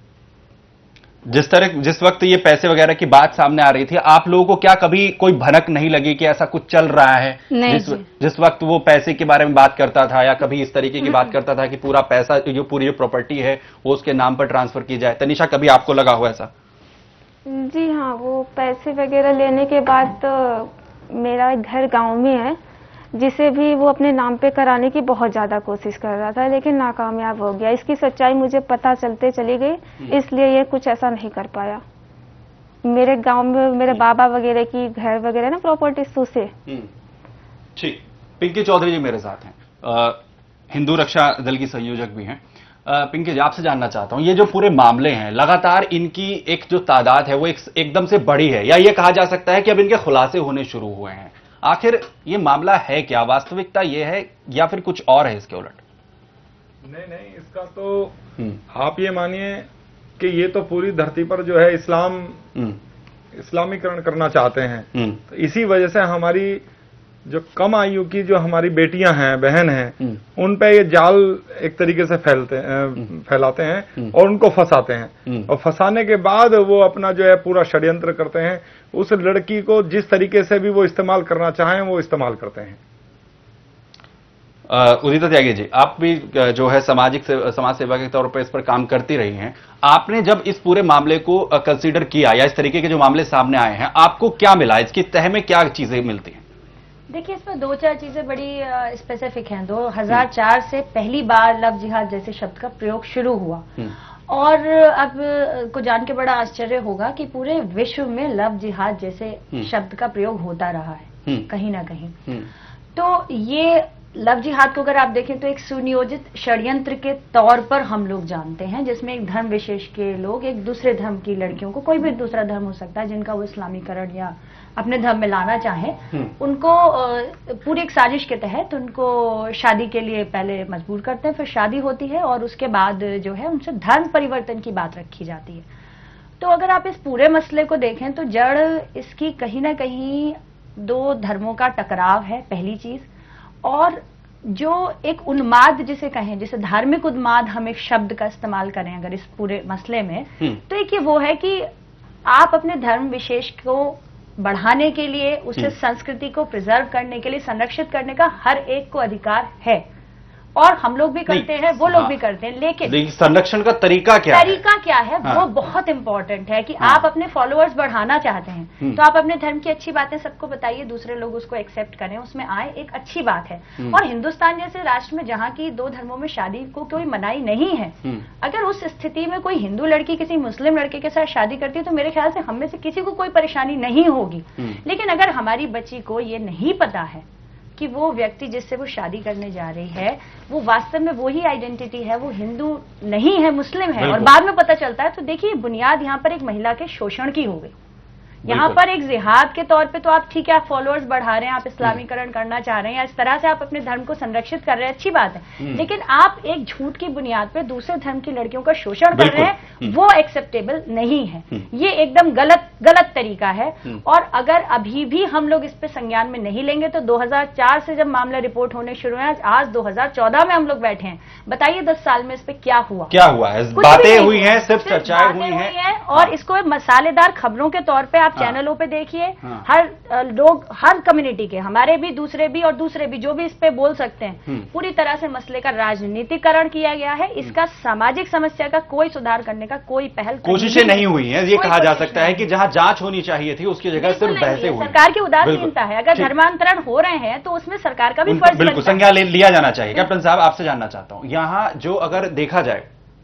जिस तरह जिस वक्त ये पैसे वगैरह की बात सामने आ रही थी, आप लोगों को क्या कभी कोई भनक नहीं लगी कि ऐसा कुछ चल रहा है? नहीं जिस, जिस वक्त वो पैसे के बारे में बात करता था या कभी इस तरीके की बात करता था कि पूरा पैसा जो पूरी जो प्रॉपर्टी है वो उसके नाम पर ट्रांसफर की जाए, तनीषा कभी आपको लगा हो ऐसा? जी हाँ, वो पैसे वगैरह लेने के बाद तो मेरा घर गांव में है जिसे भी वो अपने नाम पे कराने की बहुत ज्यादा कोशिश कर रहा था, लेकिन नाकामयाब हो गया। इसकी सच्चाई मुझे पता चलते चली गई, इसलिए ये कुछ ऐसा नहीं कर पाया। मेरे गांव में मेरे बाबा वगैरह की घर वगैरह ना प्रॉपर्टी से। ठीक, पिंकी चौधरी जी मेरे साथ हैं, हिंदू रक्षा दल की संयोजक भी हैं। पिंकी जी, आपसे जानना चाहता हूं, ये जो पूरे मामले हैं लगातार इनकी एक जो तादाद है वो एक, एकदम से बढ़ी है, या ये कहा जा सकता है कि अब इनके खुलासे होने शुरू हुए हैं, आखिर ये मामला है क्या? वास्तविकता ये है या फिर कुछ और है इसके उलट? नहीं नहीं, इसका तो आप ये मानिए कि ये तो पूरी धरती पर जो है इस्लाम इस्लामीकरण करना चाहते हैं, तो इसी वजह से हमारी जो कम आयु की जो हमारी बेटियां हैं, बहन हैं, उन पे ये जाल एक तरीके से फैलते फैलाते हैं और उनको फंसाते हैं, और फंसाने के बाद वो अपना जो है पूरा षड्यंत्र करते हैं। उस लड़की को जिस तरीके से भी वो इस्तेमाल करना चाहें वो इस्तेमाल करते हैं। उदिता त्यागी जी, आप भी जो है सामाजिक से, समाज सेवा के तौर पर इस पर काम करती रही हैं। आपने जब इस पूरे मामले को कंसीडर किया या इस तरीके के जो मामले सामने आए हैं, आपको क्या मिला? इसकी तह में क्या चीजें मिलती हैं? देखिए, इसमें दो चार चीजें बड़ी स्पेसिफिक हैं। दो हज़ार चार से पहली बार लव जिहाद जैसे शब्द का प्रयोग शुरू हुआ, और अब को जान के बड़ा आश्चर्य होगा कि पूरे विश्व में लव जिहाद जैसे शब्द का प्रयोग होता रहा है कहीं ना कहीं। तो ये लव जिहाद को अगर आप देखें तो एक सुनियोजित षड्यंत्र के तौर पर हम लोग जानते हैं, जिसमें एक धर्म विशेष के लोग एक दूसरे धर्म की लड़कियों को, कोई भी दूसरा धर्म हो सकता है जिनका वो इस्लामीकरण या अपने धर्म में लाना चाहें, उनको पूरी एक साजिश के तहत उनको शादी के लिए पहले मजबूर करते हैं, फिर शादी होती है और उसके बाद जो है उनसे धर्म परिवर्तन की बात रखी जाती है। तो अगर आप इस पूरे मसले को देखें तो जड़ इसकी कहीं ना कहीं दो धर्मों का टकराव है, पहली चीज। और जो एक उन्माद जिसे कहें, जिसे धार्मिक उन्माद हम एक शब्द का इस्तेमाल करें अगर इस पूरे मसले में, तो एक ये वो है कि आप अपने धर्म विशेष को बढ़ाने के लिए, उसे संस्कृति को प्रिजर्व करने के लिए, संरक्षित करने का हर एक को अधिकार है, और हम लोग भी करते हैं, वो लोग भी करते हैं। लेकिन संरक्षण का तरीका क्या है? तरीका क्या है हाँ। वो बहुत इंपॉर्टेंट है कि हाँ। आप अपने फॉलोअर्स बढ़ाना चाहते हैं तो आप अपने धर्म की अच्छी बातें सबको बताइए, दूसरे लोग उसको एक्सेप्ट करें, उसमें आए, एक अच्छी बात है। और हिंदुस्तान जैसे राष्ट्र में जहाँ की दो धर्मों में शादी को कोई मनाही नहीं है, अगर उस स्थिति में कोई हिंदू लड़की किसी मुस्लिम लड़के के साथ शादी करती है तो मेरे ख्याल से हम में से किसी को कोई परेशानी नहीं होगी। लेकिन अगर हमारी बच्ची को ये नहीं पता है कि वो व्यक्ति जिससे वो शादी करने जा रही है वो वास्तव में वही आइडेंटिटी है, वो हिंदू नहीं है, मुस्लिम है, और बाद में पता चलता है, तो देखिए बुनियाद यहाँ पर एक महिला के शोषण की हो गई। यहाँ पर एक जिहाद के तौर पे तो आप ठीक है, आप फॉलोअर्स बढ़ा रहे हैं, आप इस्लामीकरण करना चाह रहे हैं, या इस तरह से आप अपने धर्म को संरक्षित कर रहे हैं, अच्छी बात है। लेकिन आप एक झूठ की बुनियाद पे दूसरे धर्म की लड़कियों का शोषण कर रहे हैं, वो एक्सेप्टेबल नहीं है। ये एकदम गलत गलत तरीका है। और अगर अभी भी हम लोग इस पे संज्ञान में नहीं लेंगे तो दो हज़ार चार से जब मामला रिपोर्ट होने शुरू हुए, आज दो हज़ार चौदह में हम लोग बैठे हैं, बताइए दस साल में इस पे क्या हुआ? क्या हुआ है? बातें हुई हैं, सिर्फ चर्चाएं हुई हैं, और इसको मसालेदार खबरों के तौर पे आप चैनलों पे देखिए, हाँ। हर लोग, हर कम्युनिटी के, हमारे भी, दूसरे भी और दूसरे भी जो भी इस पे बोल सकते हैं, पूरी तरह से मसले का राजनीतिकरण किया गया है। इसका सामाजिक समस्या का कोई सुधार करने का कोई पहल कोशिशें नहीं हुई है। ये कहा जा सकता है कि जहां जांच होनी चाहिए थी उसकी जगह सिर्फ बहसें हुई। सरकार की उदासीनता है। अगर धर्मांतरण हो रहे हैं तो उसमें सरकार का भी फर्ज बिल्कुल संज्ञान लिया जाना चाहिए। कैप्टन साहब, आपसे जानना चाहता हूं, यहां जो अगर देखा जाए,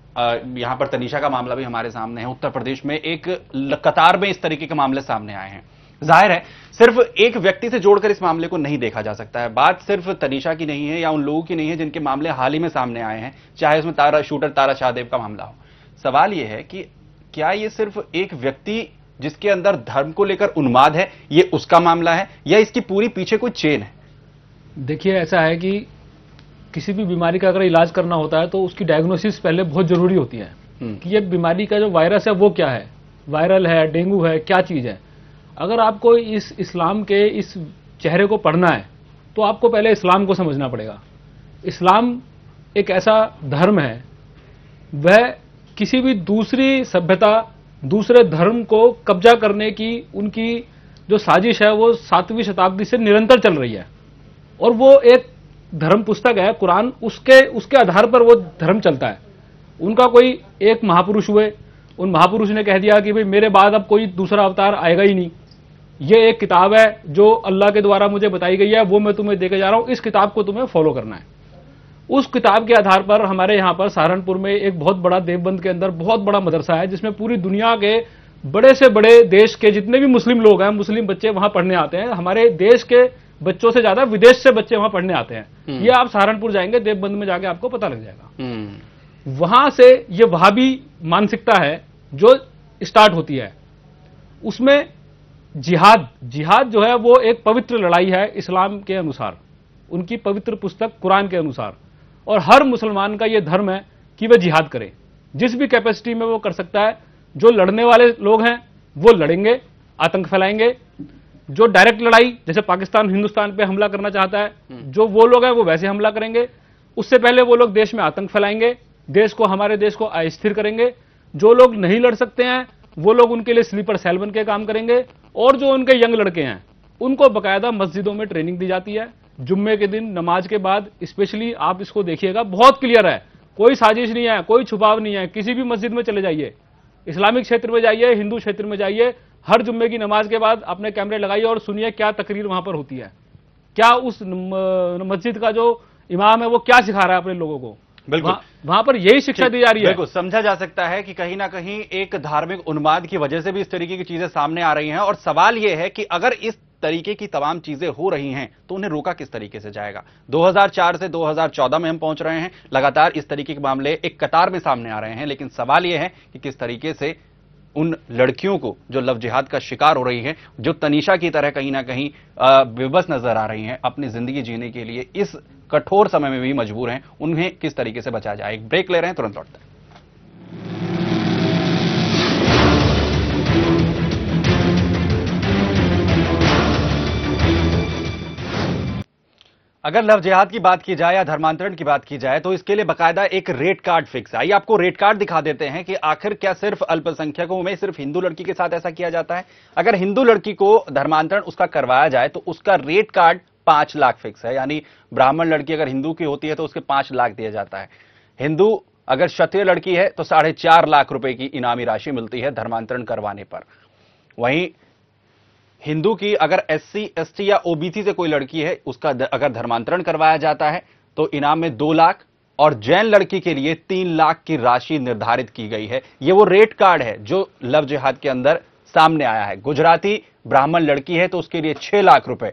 यहां पर तनीषा का मामला भी हमारे सामने है, उत्तर प्रदेश में एक कतार में इस तरीके के मामले सामने आए हैं। जाहिर है सिर्फ एक व्यक्ति से जोड़कर इस मामले को नहीं देखा जा सकता है। बात सिर्फ तनीषा की नहीं है या उन लोगों की नहीं है जिनके मामले हाल ही में सामने आए हैं, चाहे उसमें तारा शूटर तारा शाहदेव का मामला हो। सवाल यह है कि क्या यह सिर्फ एक व्यक्ति जिसके अंदर धर्म को लेकर उन्माद है, ये उसका मामला है, या इसकी पूरी पीछे कोई चेन है? देखिए, ऐसा है कि किसी भी बीमारी का अगर इलाज करना होता है तो उसकी डायग्नोसिस पहले बहुत जरूरी होती है कि ये बीमारी का जो वायरस है वो क्या है, वायरल है, डेंगू है, क्या चीज है। अगर आपको इस इस्लाम के इस चेहरे को पढ़ना है तो आपको पहले इस्लाम को समझना पड़ेगा। इस्लाम एक ऐसा धर्म है, वह किसी भी दूसरी सभ्यता, दूसरे धर्म को कब्जा करने की उनकी जो साजिश है वो सातवीं शताब्दी से निरंतर चल रही है, और वो एक धर्म पुस्तक है कुरान, उसके उसके आधार पर वो धर्म चलता है। उनका कोई एक महापुरुष हुए, उन महापुरुष ने कह दिया कि भाई मेरे बाद अब कोई दूसरा अवतार आएगा ही नहीं, ये एक किताब है जो अल्लाह के द्वारा मुझे बताई गई है, वो मैं तुम्हें देके जा रहा हूं, इस किताब को तुम्हें फॉलो करना है। उस किताब के आधार पर हमारे यहाँ पर सहारनपुर में एक बहुत बड़ा, देवबंद के अंदर बहुत बड़ा मदरसा है जिसमें पूरी दुनिया के बड़े से बड़े देश के जितने भी मुस्लिम लोग हैं, मुस्लिम बच्चे वहां पढ़ने आते हैं। हमारे देश के बच्चों से ज्यादा विदेश से बच्चे वहां पढ़ने आते हैं। ये आप सहारनपुर जाएंगे, देवबंद में जाके आपको पता लग जाएगा। वहां से ये वहाबी मानसिकता है जो स्टार्ट होती है। उसमें जिहाद जिहाद जो है वो एक पवित्र लड़ाई है इस्लाम के अनुसार, उनकी पवित्र पुस्तक कुरान के अनुसार, और हर मुसलमान का ये धर्म है कि वह जिहाद करे, जिस भी कैपेसिटी में वो कर सकता है। जो लड़ने वाले लोग हैं वो लड़ेंगे, आतंक फैलाएंगे, जो डायरेक्ट लड़ाई, जैसे पाकिस्तान हिंदुस्तान पे हमला करना चाहता है, जो वो लोग हैं वो वैसे हमला करेंगे। उससे पहले वो लोग देश में आतंक फैलाएंगे, देश को, हमारे देश को अस्थिर करेंगे। जो लोग नहीं लड़ सकते हैं वो लोग उनके लिए स्लीपर सेल बन के काम करेंगे। और जो उनके यंग लड़के हैं उनको बकायदा मस्जिदों में ट्रेनिंग दी जाती है। जुम्मे के दिन नमाज के बाद स्पेशली आप इसको देखिएगा, बहुत क्लियर है, कोई साजिश नहीं है, कोई छुपाव नहीं है। किसी भी मस्जिद में चले जाइए, इस्लामिक क्षेत्र में जाइए, हिंदू क्षेत्र में जाइए, हर जुम्मे की नमाज के बाद अपने कैमरे लगाइए और सुनिए क्या तकरीर वहां पर होती है, क्या उस मस्जिद का जो इमाम है वो क्या सिखा रहा है अपने लोगों को। बिल्कुल वहां पर यही शिक्षा दी जा रही है। बिल्कुल समझा जा सकता है कि कहीं ना कहीं एक धार्मिक उन्माद की वजह से भी इस तरीके की चीजें सामने आ रही हैं। और सवाल यह है कि अगर इस तरीके की तमाम चीजें हो रही हैं तो उन्हें रोका किस तरीके से जाएगा। दो हज़ार चार से दो हज़ार चौदह में हम पहुंच रहे हैं, लगातार इस तरीके के मामले एक कतार में सामने आ रहे हैं। लेकिन सवाल यह है कि किस तरीके से उन लड़कियों को जो लव जिहाद का शिकार हो रही हैं, जो तनीषा की तरह कहीं ना कहीं बेबस नजर आ रही हैं, अपनी जिंदगी जीने के लिए इस कठोर समय में भी मजबूर हैं, उन्हें किस तरीके से बचाया जाए। एक ब्रेक ले रहे हैं, तुरंत लौटते हैं। अगर लव जिहाद की बात की जाए या धर्मांतरण की बात की जाए तो इसके लिए बकायदा एक रेट कार्ड फिक्स है। आइए आपको रेट कार्ड दिखा देते हैं कि आखिर क्या सिर्फ अल्पसंख्यकों में, सिर्फ हिंदू लड़की के साथ ऐसा किया जाता है। अगर हिंदू लड़की को धर्मांतरण उसका करवाया जाए तो उसका रेट कार्ड पांच लाख फिक्स है। यानी ब्राह्मण लड़की अगर हिंदू की होती है तो उसके पांच लाख दिया जाता है। हिंदू अगर क्षत्रिय लड़की है तो साढ़े चार लाख रुपए की इनामी राशि मिलती है धर्मांतरण करवाने पर। वहीं हिंदू की अगर एससी, एसटी या ओबीसी से कोई लड़की है, उसका अगर धर्मांतरण करवाया जाता है तो इनाम में दो लाख और जैन लड़की के लिए तीन लाख की राशि निर्धारित की गई है। यह वो रेट कार्ड है जो लव जिहाद के अंदर सामने आया है। गुजराती ब्राह्मण लड़की है तो उसके लिए छह लाख रुपए,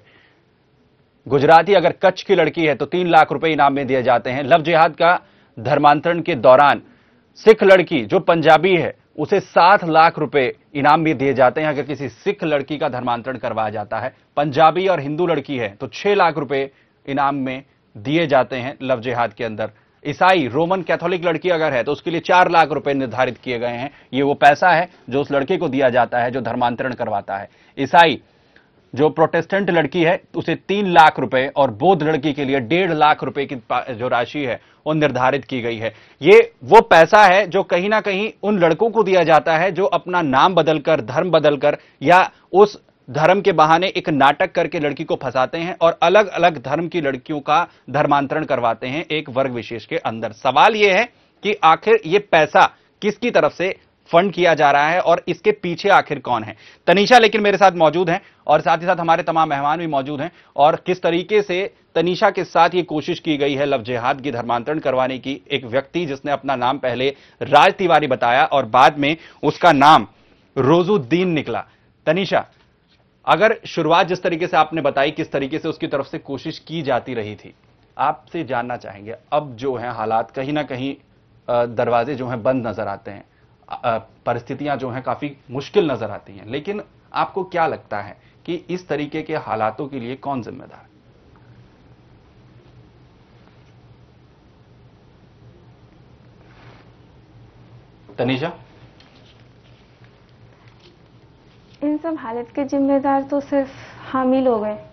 गुजराती अगर कच्छ की लड़की है तो तीन लाख रुपए इनाम में दिए जाते हैं। लव जिहाद का धर्मांतरण के दौरान सिख लड़की जो पंजाबी है उसे सात लाख रुपए इनाम भी दिए जाते हैं अगर किसी सिख लड़की का धर्मांतरण करवाया जाता है। पंजाबी और हिंदू लड़की है तो छह लाख रुपए इनाम में दिए जाते हैं लव जिहाद के अंदर। ईसाई रोमन कैथोलिक लड़की अगर है तो उसके लिए चार लाख रुपए निर्धारित किए गए हैं। ये वो पैसा है जो उस लड़के को दिया जाता है जो धर्मांतरण करवाता है। ईसाई जो प्रोटेस्टेंट लड़की है उसे तीन लाख रुपए और बौद्ध लड़की के लिए डेढ़ लाख रुपए की जो राशि है वो निर्धारित की गई है। ये वो पैसा है जो कहीं ना कहीं उन लड़कों को दिया जाता है जो अपना नाम बदलकर, धर्म बदलकर या उस धर्म के बहाने एक नाटक करके लड़की को फंसाते हैं और अलग अलग धर्म की लड़कियों का धर्मांतरण करवाते हैं एक वर्ग विशेष के अंदर। सवाल यह है कि आखिर ये पैसा किसकी तरफ से फंड किया जा रहा है और इसके पीछे आखिर कौन है। तनीषा लेकिन मेरे साथ मौजूद हैं और साथ ही साथ हमारे तमाम मेहमान भी मौजूद हैं और किस तरीके से तनीषा के साथ ये कोशिश की गई है लव जिहाद की धर्मांतरण करवाने की। एक व्यक्ति जिसने अपना नाम पहले राज तिवारी बताया और बाद में उसका नाम रोजुद्दीन निकला। तनीषा, अगर शुरुआत जिस तरीके से आपने बताई, किस तरीके से उसकी तरफ से कोशिश की जाती रही थी, आपसे जानना चाहेंगे अब जो है हालात कहीं ना कहीं दरवाजे जो हैं बंद नजर आते हैं, परिस्थितियां जो हैं काफी मुश्किल नजर आती हैं, लेकिन आपको क्या लगता है कि इस तरीके के हालातों के लिए कौन जिम्मेदार है? तनीषा, इन सब हालत के जिम्मेदार तो सिर्फ हम ही लोग हैं।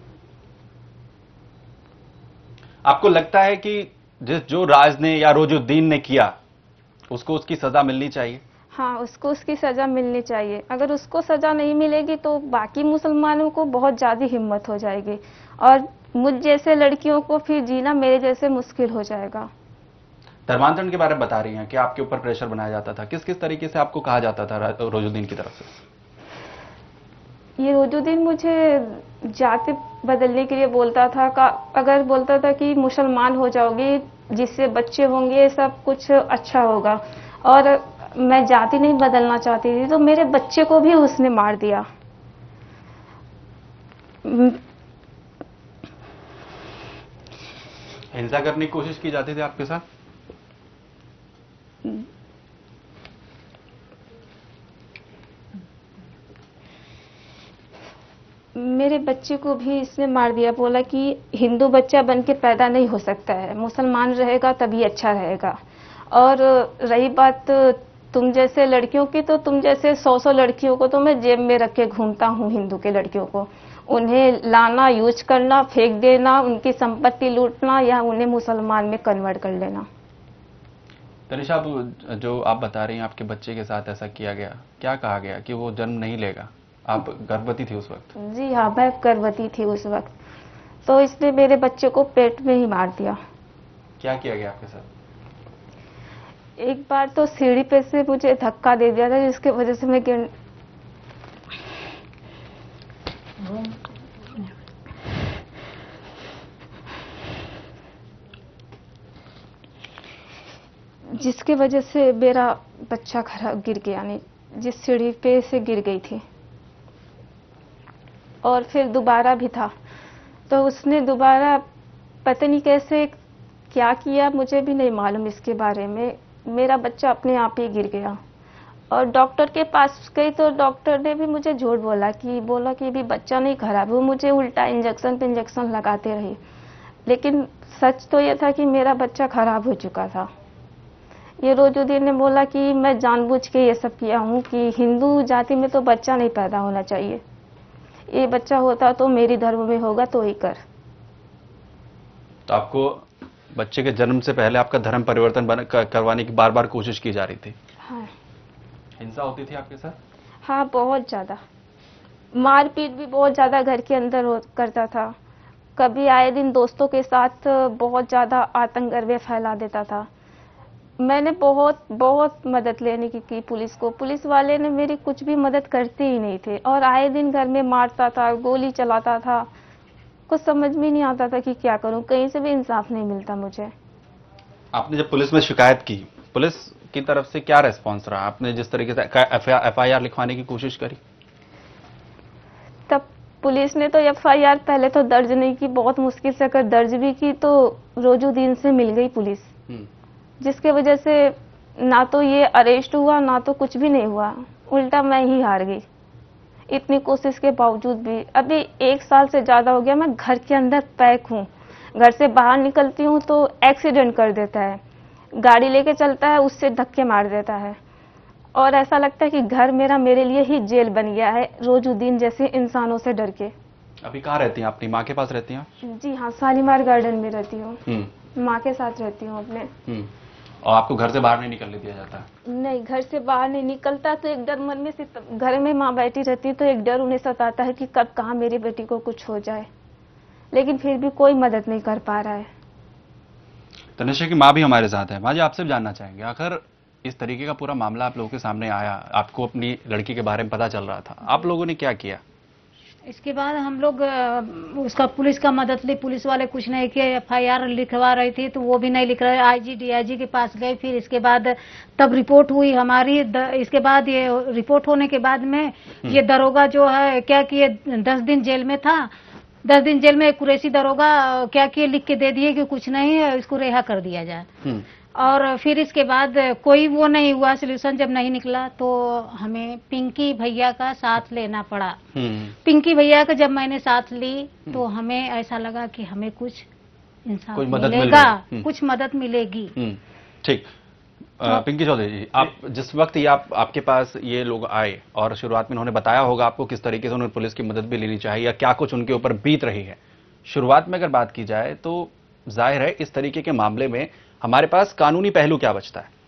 आपको लगता है कि जिस जो राज ने या रोजुद्दीन ने किया उसको उसकी सजा मिलनी चाहिए? हाँ, उसको उसकी सजा मिलनी चाहिए। अगर उसको सजा नहीं मिलेगी तो बाकी मुसलमानों को बहुत ज्यादा हिम्मत हो जाएगी और मुझ जैसे लड़कियों को फिर जीना मेरे जैसे मुश्किल हो जाएगा। धर्मांतरण के बारे में बता रही हैं कि आपके ऊपर प्रेशर बनाया जाता था, किस किस तरीके से आपको कहा जाता था रोजुद्दीन की तरफ से? ये रोजुद्दीन मुझे जाति बदलने के लिए बोलता था का, अगर बोलता था कि मुसलमान हो जाओगे, जिससे बच्चे होंगे, सब कुछ अच्छा होगा, और मैं जाति नहीं बदलना चाहती थी तो मेरे बच्चे को भी उसने मार दिया। हिंसा करने की कोशिश की जाती थी आपके साथ? मेरे बच्चे को भी इसने मार दिया, बोला कि हिंदू बच्चा बन के पैदा नहीं हो सकता है, मुसलमान रहेगा तभी अच्छा रहेगा। और रही बात तुम जैसे लड़कियों की तो तुम जैसे सौ सौ लड़कियों को तो मैं जेब में रख के घूमता हूँ, हिंदू के लड़कियों को। उन्हें लाना, यूज करना, फेंक देना, उनकी संपत्ति लूटना या उन्हें मुसलमान में कन्वर्ट कर लेना। तनिषा, आप जो आप बता रही हैं आपके बच्चे के साथ ऐसा किया गया, क्या कहा गया कि वो जन्म नहीं लेगा? आप गर्भवती थी उस वक्त? जी हाँ, मैं गर्भवती थी उस वक्त। तो इसने मेरे बच्चे को पेट में ही मार दिया। क्या किया गया आपके साथ? एक बार तो सीढ़ी पे से मुझे धक्का दे दिया था, जिसके वजह से मैं गिर जिसके वजह से मेरा बच्चा खराब गिर गया, नहीं जिस सीढ़ी पे से गिर गई थी। और फिर दोबारा भी था, तो उसने दोबारा पता नहीं कैसे क्या किया, मुझे भी नहीं मालूम इसके बारे में। मेरा बच्चा अपने आप ही गिर गया और डॉक्टर के पास गई तो डॉक्टर ने भी मुझे झूठ बोला कि बोला कि भी बच्चा नहीं खराब, वो मुझे उल्टा इंजेक्शन पे इंजेक्शन लगाते रही। लेकिन सच तो ये था कि मेरा बच्चा खराब हो चुका था। ये रोजुद्दीन ने बोला कि मैं जानबूझ के ये सब किया हूँ कि हिंदू जाति में तो बच्चा नहीं पैदा होना चाहिए, ये बच्चा होता तो मेरी धर्म में होगा तो ही कर। तो आपको बच्चे के जन्म से पहले आपका धर्म परिवर्तन बन, करवाने की बार बार कोशिश की जा रही थी? हाँ। हिंसा होती थी आपके साथ? हाँ, बहुत ज्यादा मारपीट भी बहुत ज्यादा घर के अंदर हो करता था। कभी आए दिन दोस्तों के साथ बहुत ज्यादा आतंक गर्वे फैला देता था। मैंने बहुत बहुत मदद लेने की की पुलिस को, पुलिस वाले ने मेरी कुछ भी मदद करते ही नहीं थे और आए दिन घर में मारता था, गोली चलाता था। कुछ समझ में नहीं आता था कि क्या करूं, कहीं से भी इंसाफ नहीं मिलता मुझे। आपने जब पुलिस में शिकायत की, पुलिस की तरफ से क्या रेस्पॉन्स रहा? आपने जिस तरीके से एफ आई आर लिखवाने की कोशिश करी, तब पुलिस ने तो एफ आई आर पहले तो दर्ज नहीं की, बहुत मुश्किल से अगर दर्ज भी की तो रोजुद्दीन से मिल गई पुलिस, जिसके वजह से ना तो ये अरेस्ट हुआ ना तो कुछ भी नहीं हुआ, उल्टा मैं ही हार गई। इतनी कोशिश के बावजूद भी अभी एक साल से ज्यादा हो गया मैं घर के अंदर पैक हूँ। घर से बाहर निकलती हूँ तो एक्सीडेंट कर देता है, गाड़ी लेके चलता है उससे धक्के मार देता है और ऐसा लगता है कि घर मेरा मेरे लिए ही जेल बन गया है, रोजुद्दीन जैसे इंसानों से डर के। अभी कहाँ रहती हैं? अपनी माँ के पास रहती हैं? जी हाँ, शालीमार गार्डन में रहती हूँ, माँ के साथ रहती हूँ अपने। और आपको घर से बाहर नहीं निकलने दिया जाता? नहीं, घर से बाहर नहीं निकलता तो एक डर मन में से, घर में माँ बैठी रहती है तो एक डर उन्हें सताता है कि कब कहाँ मेरी बेटी को कुछ हो जाए, लेकिन फिर भी कोई मदद नहीं कर पा रहा है। तनिषा की माँ भी हमारे साथ है। माँ जी, आपसे जानना चाहेंगे, आखिर इस तरीके का पूरा मामला आप लोगों के सामने आया, आपको अपनी लड़की के बारे में पता चल रहा था, आप लोगों ने क्या किया? इसके बाद हम लोग उसका पुलिस का मदद ली, पुलिस वाले कुछ नहीं किए, एफ आई आर लिखवा रही थी तो वो भी नहीं लिख रहे, आई जी डी आई जी के पास गए, फिर इसके बाद तब रिपोर्ट हुई हमारी। इसके बाद ये रिपोर्ट होने के बाद में ये दरोगा जो है क्या किए, दस दिन जेल में था, दस दिन जेल में कुरैशी दरोगा क्या किए, लिख के दे दिए कि कुछ नहीं है, इसको रिहा कर दिया जाए। और फिर इसके बाद कोई वो नहीं हुआ, सोल्यूशन जब नहीं निकला तो हमें पिंकी भैया का साथ लेना पड़ा। पिंकी भैया का जब मैंने साथ ली तो हमें ऐसा लगा कि हमें कुछ इंसाफ मिलेगा, मिल कुछ मदद मिलेगी। ठीक, पिंकी चौधरी जी, आप जिस वक्त ये आप आपके पास ये लोग आए और शुरुआत में उन्होंने बताया होगा आपको किस तरीके से उन्होंने पुलिस की मदद भी लेनी चाहिए या क्या कुछ उनके ऊपर बीत रही है, शुरुआत में अगर बात की जाए तो जाहिर है इस तरीके के मामले में हमारे पास कानूनी पहलू क्या बचता है?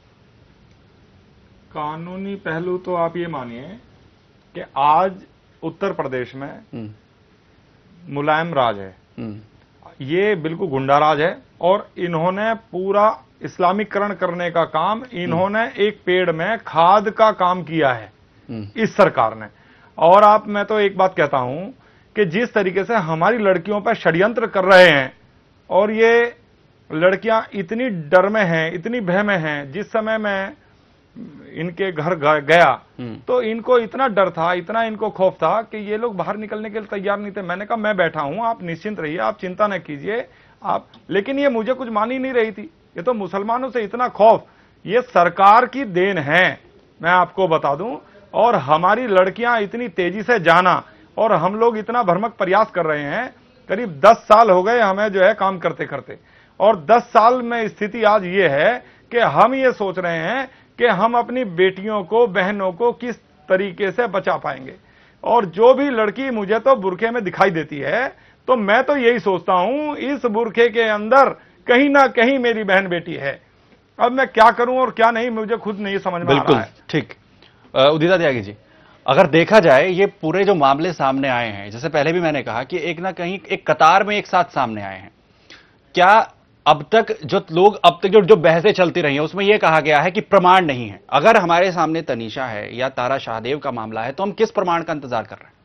कानूनी पहलू तो आप ये मानिए कि आज उत्तर प्रदेश में मुलायम राज है, ये बिल्कुल गुंडा राज है और इन्होंने पूरा इस्लामीकरण करने का काम, इन्होंने एक पेड़ में खाद का काम किया है इस सरकार ने। और आप, मैं तो एक बात कहता हूं कि जिस तरीके से हमारी लड़कियों पर षड्यंत्र कर रहे हैं और ये लड़कियां इतनी डर में हैं, इतनी भय में हैं, जिस समय मैं इनके घर गया तो इनको इतना डर था, इतना इनको खौफ था कि ये लोग बाहर निकलने के लिए तैयार नहीं थे। मैंने कहा मैं बैठा हूं, आप निश्चिंत रहिए, आप चिंता न कीजिए आप। लेकिन ये मुझे कुछ मान ही नहीं रही थी, ये तो मुसलमानों से इतना खौफ, ये सरकार की देन है मैं आपको बता दूं। और हमारी लड़कियां इतनी तेजी से जाना और हम लोग इतना भरमक प्रयास कर रहे हैं, करीब दस साल हो गए हमें जो है काम करते करते, और दस साल में स्थिति आज ये है कि हम ये सोच रहे हैं कि हम अपनी बेटियों को, बहनों को किस तरीके से बचा पाएंगे। और जो भी लड़की मुझे तो बुरखे में दिखाई देती है, तो मैं तो यही सोचता हूं इस बुरखे के अंदर कहीं ना कहीं मेरी बहन बेटी है। अब मैं क्या करूं और क्या नहीं, मुझे खुद नहीं समझ में आ रहा है। ठीक, उदिता त्यागी जी, अगर देखा जाए ये पूरे जो मामले सामने आए हैं, जैसे पहले भी मैंने कहा कि एक ना कहीं एक कतार में एक साथ सामने आए हैं, क्या अब तक जो लोग अब तक जो जो बहसें चलती रही हैं उसमें यह कहा गया है कि प्रमाण नहीं है। अगर हमारे सामने तनीषा है या तारा शाहदेव का मामला है तो हम किस प्रमाण का इंतजार कर रहे हैं?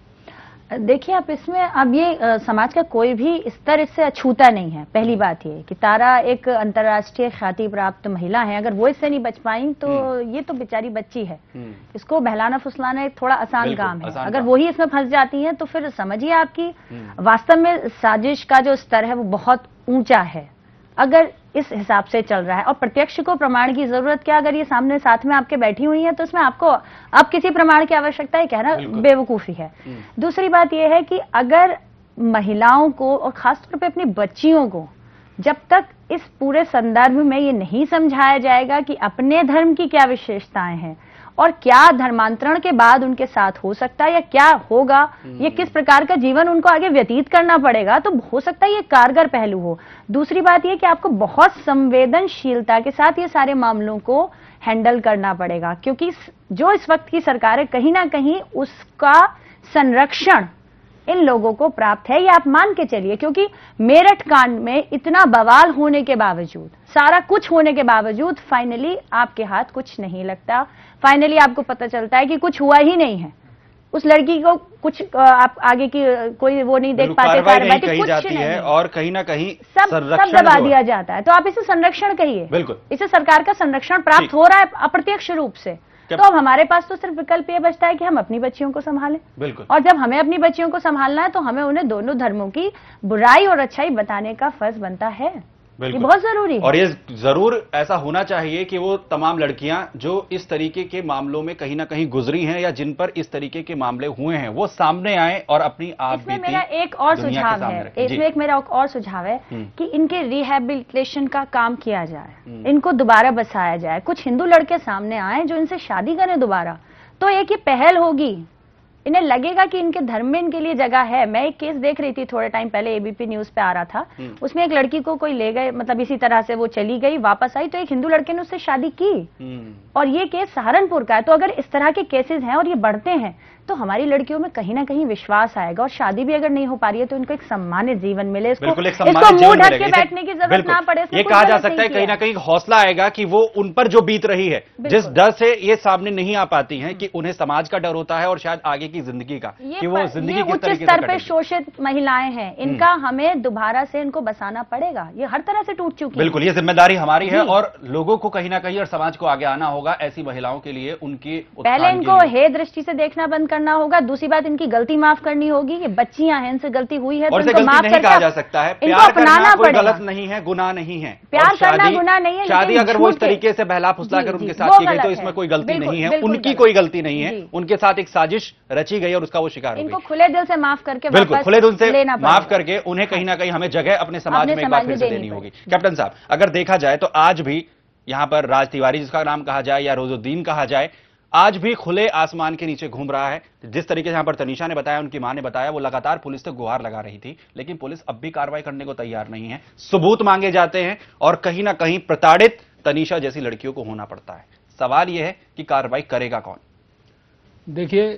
देखिए, आप इसमें अब ये आ, समाज का कोई भी स्तर इससे अछूता नहीं है। पहली बात ये कि तारा एक अंतर्राष्ट्रीय ख्याति प्राप्त महिला है, अगर वो इससे नहीं बच पाई तो ये तो बेचारी बच्ची है, इसको बहलाना फुसलाना एक थोड़ा आसान काम है। आसान अगर वही इसमें फंस जाती है तो फिर समझिए आपकी वास्तव में साजिश का जो स्तर है वो बहुत ऊंचा है अगर इस हिसाब से चल रहा है। और प्रत्यक्ष को प्रमाण की जरूरत क्या, अगर ये सामने साथ में आपके बैठी हुई है तो इसमें आपको अब किसी प्रमाण की आवश्यकता है, कहना बेवकूफी है। दूसरी बात यह है कि अगर महिलाओं को और खासतौर पे अपनी बच्चियों को जब तक इस पूरे संदर्भ में ये नहीं समझाया जाएगा कि अपने धर्म की क्या विशेषताएं हैं और क्या धर्मांतरण के बाद उनके साथ हो सकता है या क्या होगा, ये किस प्रकार का जीवन उनको आगे व्यतीत करना पड़ेगा, तो हो सकता है ये कारगर पहलू हो। दूसरी बात ये कि आपको बहुत संवेदनशीलता के साथ ये सारे मामलों को हैंडल करना पड़ेगा, क्योंकि जो इस वक्त की सरकार है कहीं ना कहीं उसका संरक्षण इन लोगों को प्राप्त है, ये आप मान के चलिए। क्योंकि मेरठ कांड में इतना बवाल होने के बावजूद, सारा कुछ होने के बावजूद फाइनली आपके हाथ कुछ नहीं लगता। फाइनली आपको पता चलता है कि कुछ हुआ ही नहीं है, उस लड़की को कुछ आप आगे की कोई वो नहीं देख पाते, कार्रवाई कही कुछ जाती है और कहीं ना कहीं सब सब दबा दिया जाता है। तो आप इसे संरक्षण कहिए, बिल्कुल इसे सरकार का संरक्षण प्राप्त हो रहा है अप्रत्यक्ष रूप से। तो अब हमारे पास तो सिर्फ विकल्प ये बचता है कि हम अपनी बच्चियों को संभालें। बिल्कुल। और जब हमें अपनी बच्चियों को संभालना है तो हमें उन्हें दोनों धर्मों की बुराई और अच्छाई बताने का फर्ज बनता है। ये बहुत जरूरी है। और ये जरूर ऐसा होना चाहिए कि वो तमाम लड़कियां जो इस तरीके के मामलों में कहीं ना कहीं गुजरी हैं या जिन पर इस तरीके के मामले हुए हैं वो सामने आए और अपनी आप इसमें मेरा एक और सुझाव है इसमें एक मेरा और सुझाव है कि इनके रिहैबिलिटेशन का काम किया जाए, इनको दोबारा बसाया जाए। कुछ हिंदू लड़के सामने आए जो इनसे शादी करें दोबारा, तो एक ये पहल होगी, इन्हें लगेगा कि इनके धर्म में इनके लिए जगह है। मैं एक केस देख रही थी थोड़े टाइम पहले, एबीपी न्यूज पे आ रहा था, उसमें एक लड़की को कोई ले गए, मतलब इसी तरह से वो चली गई, वापस आई तो एक हिंदू लड़के ने उससे शादी की, और ये केस सहारनपुर का है। तो अगर इस तरह के केसेस हैं और ये बढ़ते हैं तो हमारी लड़कियों में कहीं ना कहीं विश्वास आएगा, और शादी भी अगर नहीं हो पा रही है तो इनको एक सम्मानित जीवन मिले, इसको इसको मुंह ढक के बैठने की जरूरत ना पड़े। ये कहा जा सकता है कहीं ना कहीं हौसला आएगा कि वो उन पर जो बीत रही है, जिस डर से ये सामने नहीं आ पाती हैं, कि उन्हें समाज का डर होता है और शायद आगे की जिंदगी का, कि वो जिंदगी किस तरीके से स्तर पे शोषित महिलाएं हैं, इनका हमें दोबारा से इनको बसाना पड़ेगा। ये हर तरह से टूट चुकी है। बिल्कुल, ये जिम्मेदारी हमारी है और लोगों को कहीं ना कहीं और समाज को आगे आना होगा ऐसी महिलाओं के लिए। उनकी पहले इनको हे दृष्टि से देखना बंद करना होगा। दूसरी बात, इनकी गलती माफ करनी होगी। ये बच्चियां हैं, इनसे गलती हुई है तो इनको माफ नहीं कहा जा सकता है। इनको अपनाना पड़ेगा। गलत नहीं है, गुनाह नहीं है। प्यार करना गुनाह नहीं है। शादी अगर वो इस तरीके से बहला फुसला कर उनके साथ की गई तो इसमें कोई गलती नहीं है, उनकी कोई गलती नहीं है। उनके साथ एक साजिश रची गई और उसका वो शिकार हो गई। इनको खुले दिल से माफ करके, बिल्कुल खुले दिल से माफ करके उन्हें कहीं ना कहीं हमें जगह अपने समाज में एक बार फिर से देनी होगी। कैप्टन साहब, अगर देखा जाए तो आज भी यहां पर राज तिवारी जिसका नाम कहा जाए या रोजुद्दीन कहा जाए, आज भी खुले आसमान के नीचे घूम रहा है। जिस तरीके से यहां पर तनीषा ने बताया, उनकी मां ने बताया, वो लगातार पुलिस से गुहार लगा रही थी, लेकिन पुलिस अब भी कार्रवाई करने को तैयार नहीं है। सबूत मांगे जाते हैं और कहीं ना कहीं प्रताड़ित तनीषा जैसी लड़कियों को होना पड़ता है। सवाल यह है कि कार्रवाई करेगा कौन? देखिए,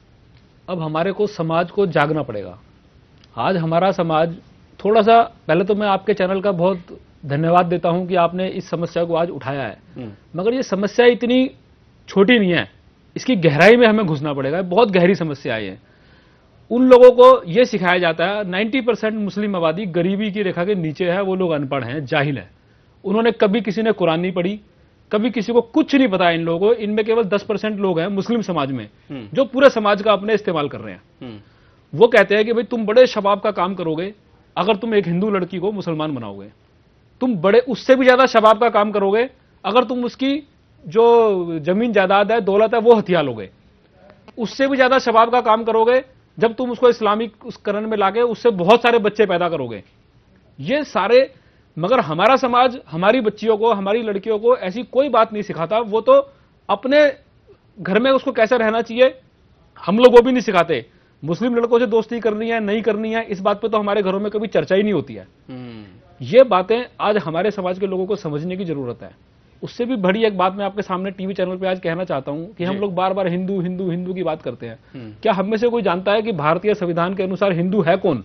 अब हमारे को समाज को जागना पड़ेगा। आज हमारा समाज थोड़ा सा, पहले तो मैं आपके चैनल का बहुत धन्यवाद देता हूं कि आपने इस समस्या को आज उठाया है, मगर ये समस्या इतनी छोटी नहीं है, इसकी गहराई में हमें घुसना पड़ेगा। बहुत गहरी समस्या है। उन लोगों को यह सिखाया जाता है, नब्बे परसेंट मुस्लिम आबादी गरीबी की रेखा के नीचे है, वो लोग अनपढ़ हैं, जाहिल हैं। उन्होंने कभी किसी ने कुरान नहीं पढ़ी, कभी किसी को कुछ नहीं पता। इन लोगों को, इनमें केवल दस परसेंट लोग हैं मुस्लिम समाज में जो पूरे समाज का अपने इस्तेमाल कर रहे हैं। वो कहते हैं कि भाई तुम बड़े शबाब का काम करोगे अगर तुम एक हिंदू लड़की को मुसलमान बनाओगे, तुम बड़े उससे भी ज्यादा शबाब का काम करोगे अगर तुम उसकी जो जमीन जायदाद है, दौलत है, वो हथिया लोगे, उससे भी ज्यादा शबाब का काम करोगे जब तुम उसको इस्लामिक उस करण में लाके उससे बहुत सारे बच्चे पैदा करोगे। ये सारे मगर हमारा समाज हमारी बच्चियों को, हमारी लड़कियों को ऐसी कोई बात नहीं सिखाता। वो तो अपने घर में उसको कैसे रहना चाहिए हम लोग वो भी नहीं सिखाते। मुस्लिम लड़कों से दोस्ती करनी है नहीं करनी है, इस बात पे तो हमारे घरों में कभी चर्चा ही नहीं होती है। ये बातें आज हमारे समाज के लोगों को समझने की जरूरत है। उससे भी बड़ी एक बात मैं आपके सामने टीवी चैनल पे आज कहना चाहता हूं कि हम लोग बार बार हिंदू हिंदू हिंदू की बात करते हैं। क्या हम में से कोई जानता है कि भारतीय संविधान के अनुसार हिंदू है कौन?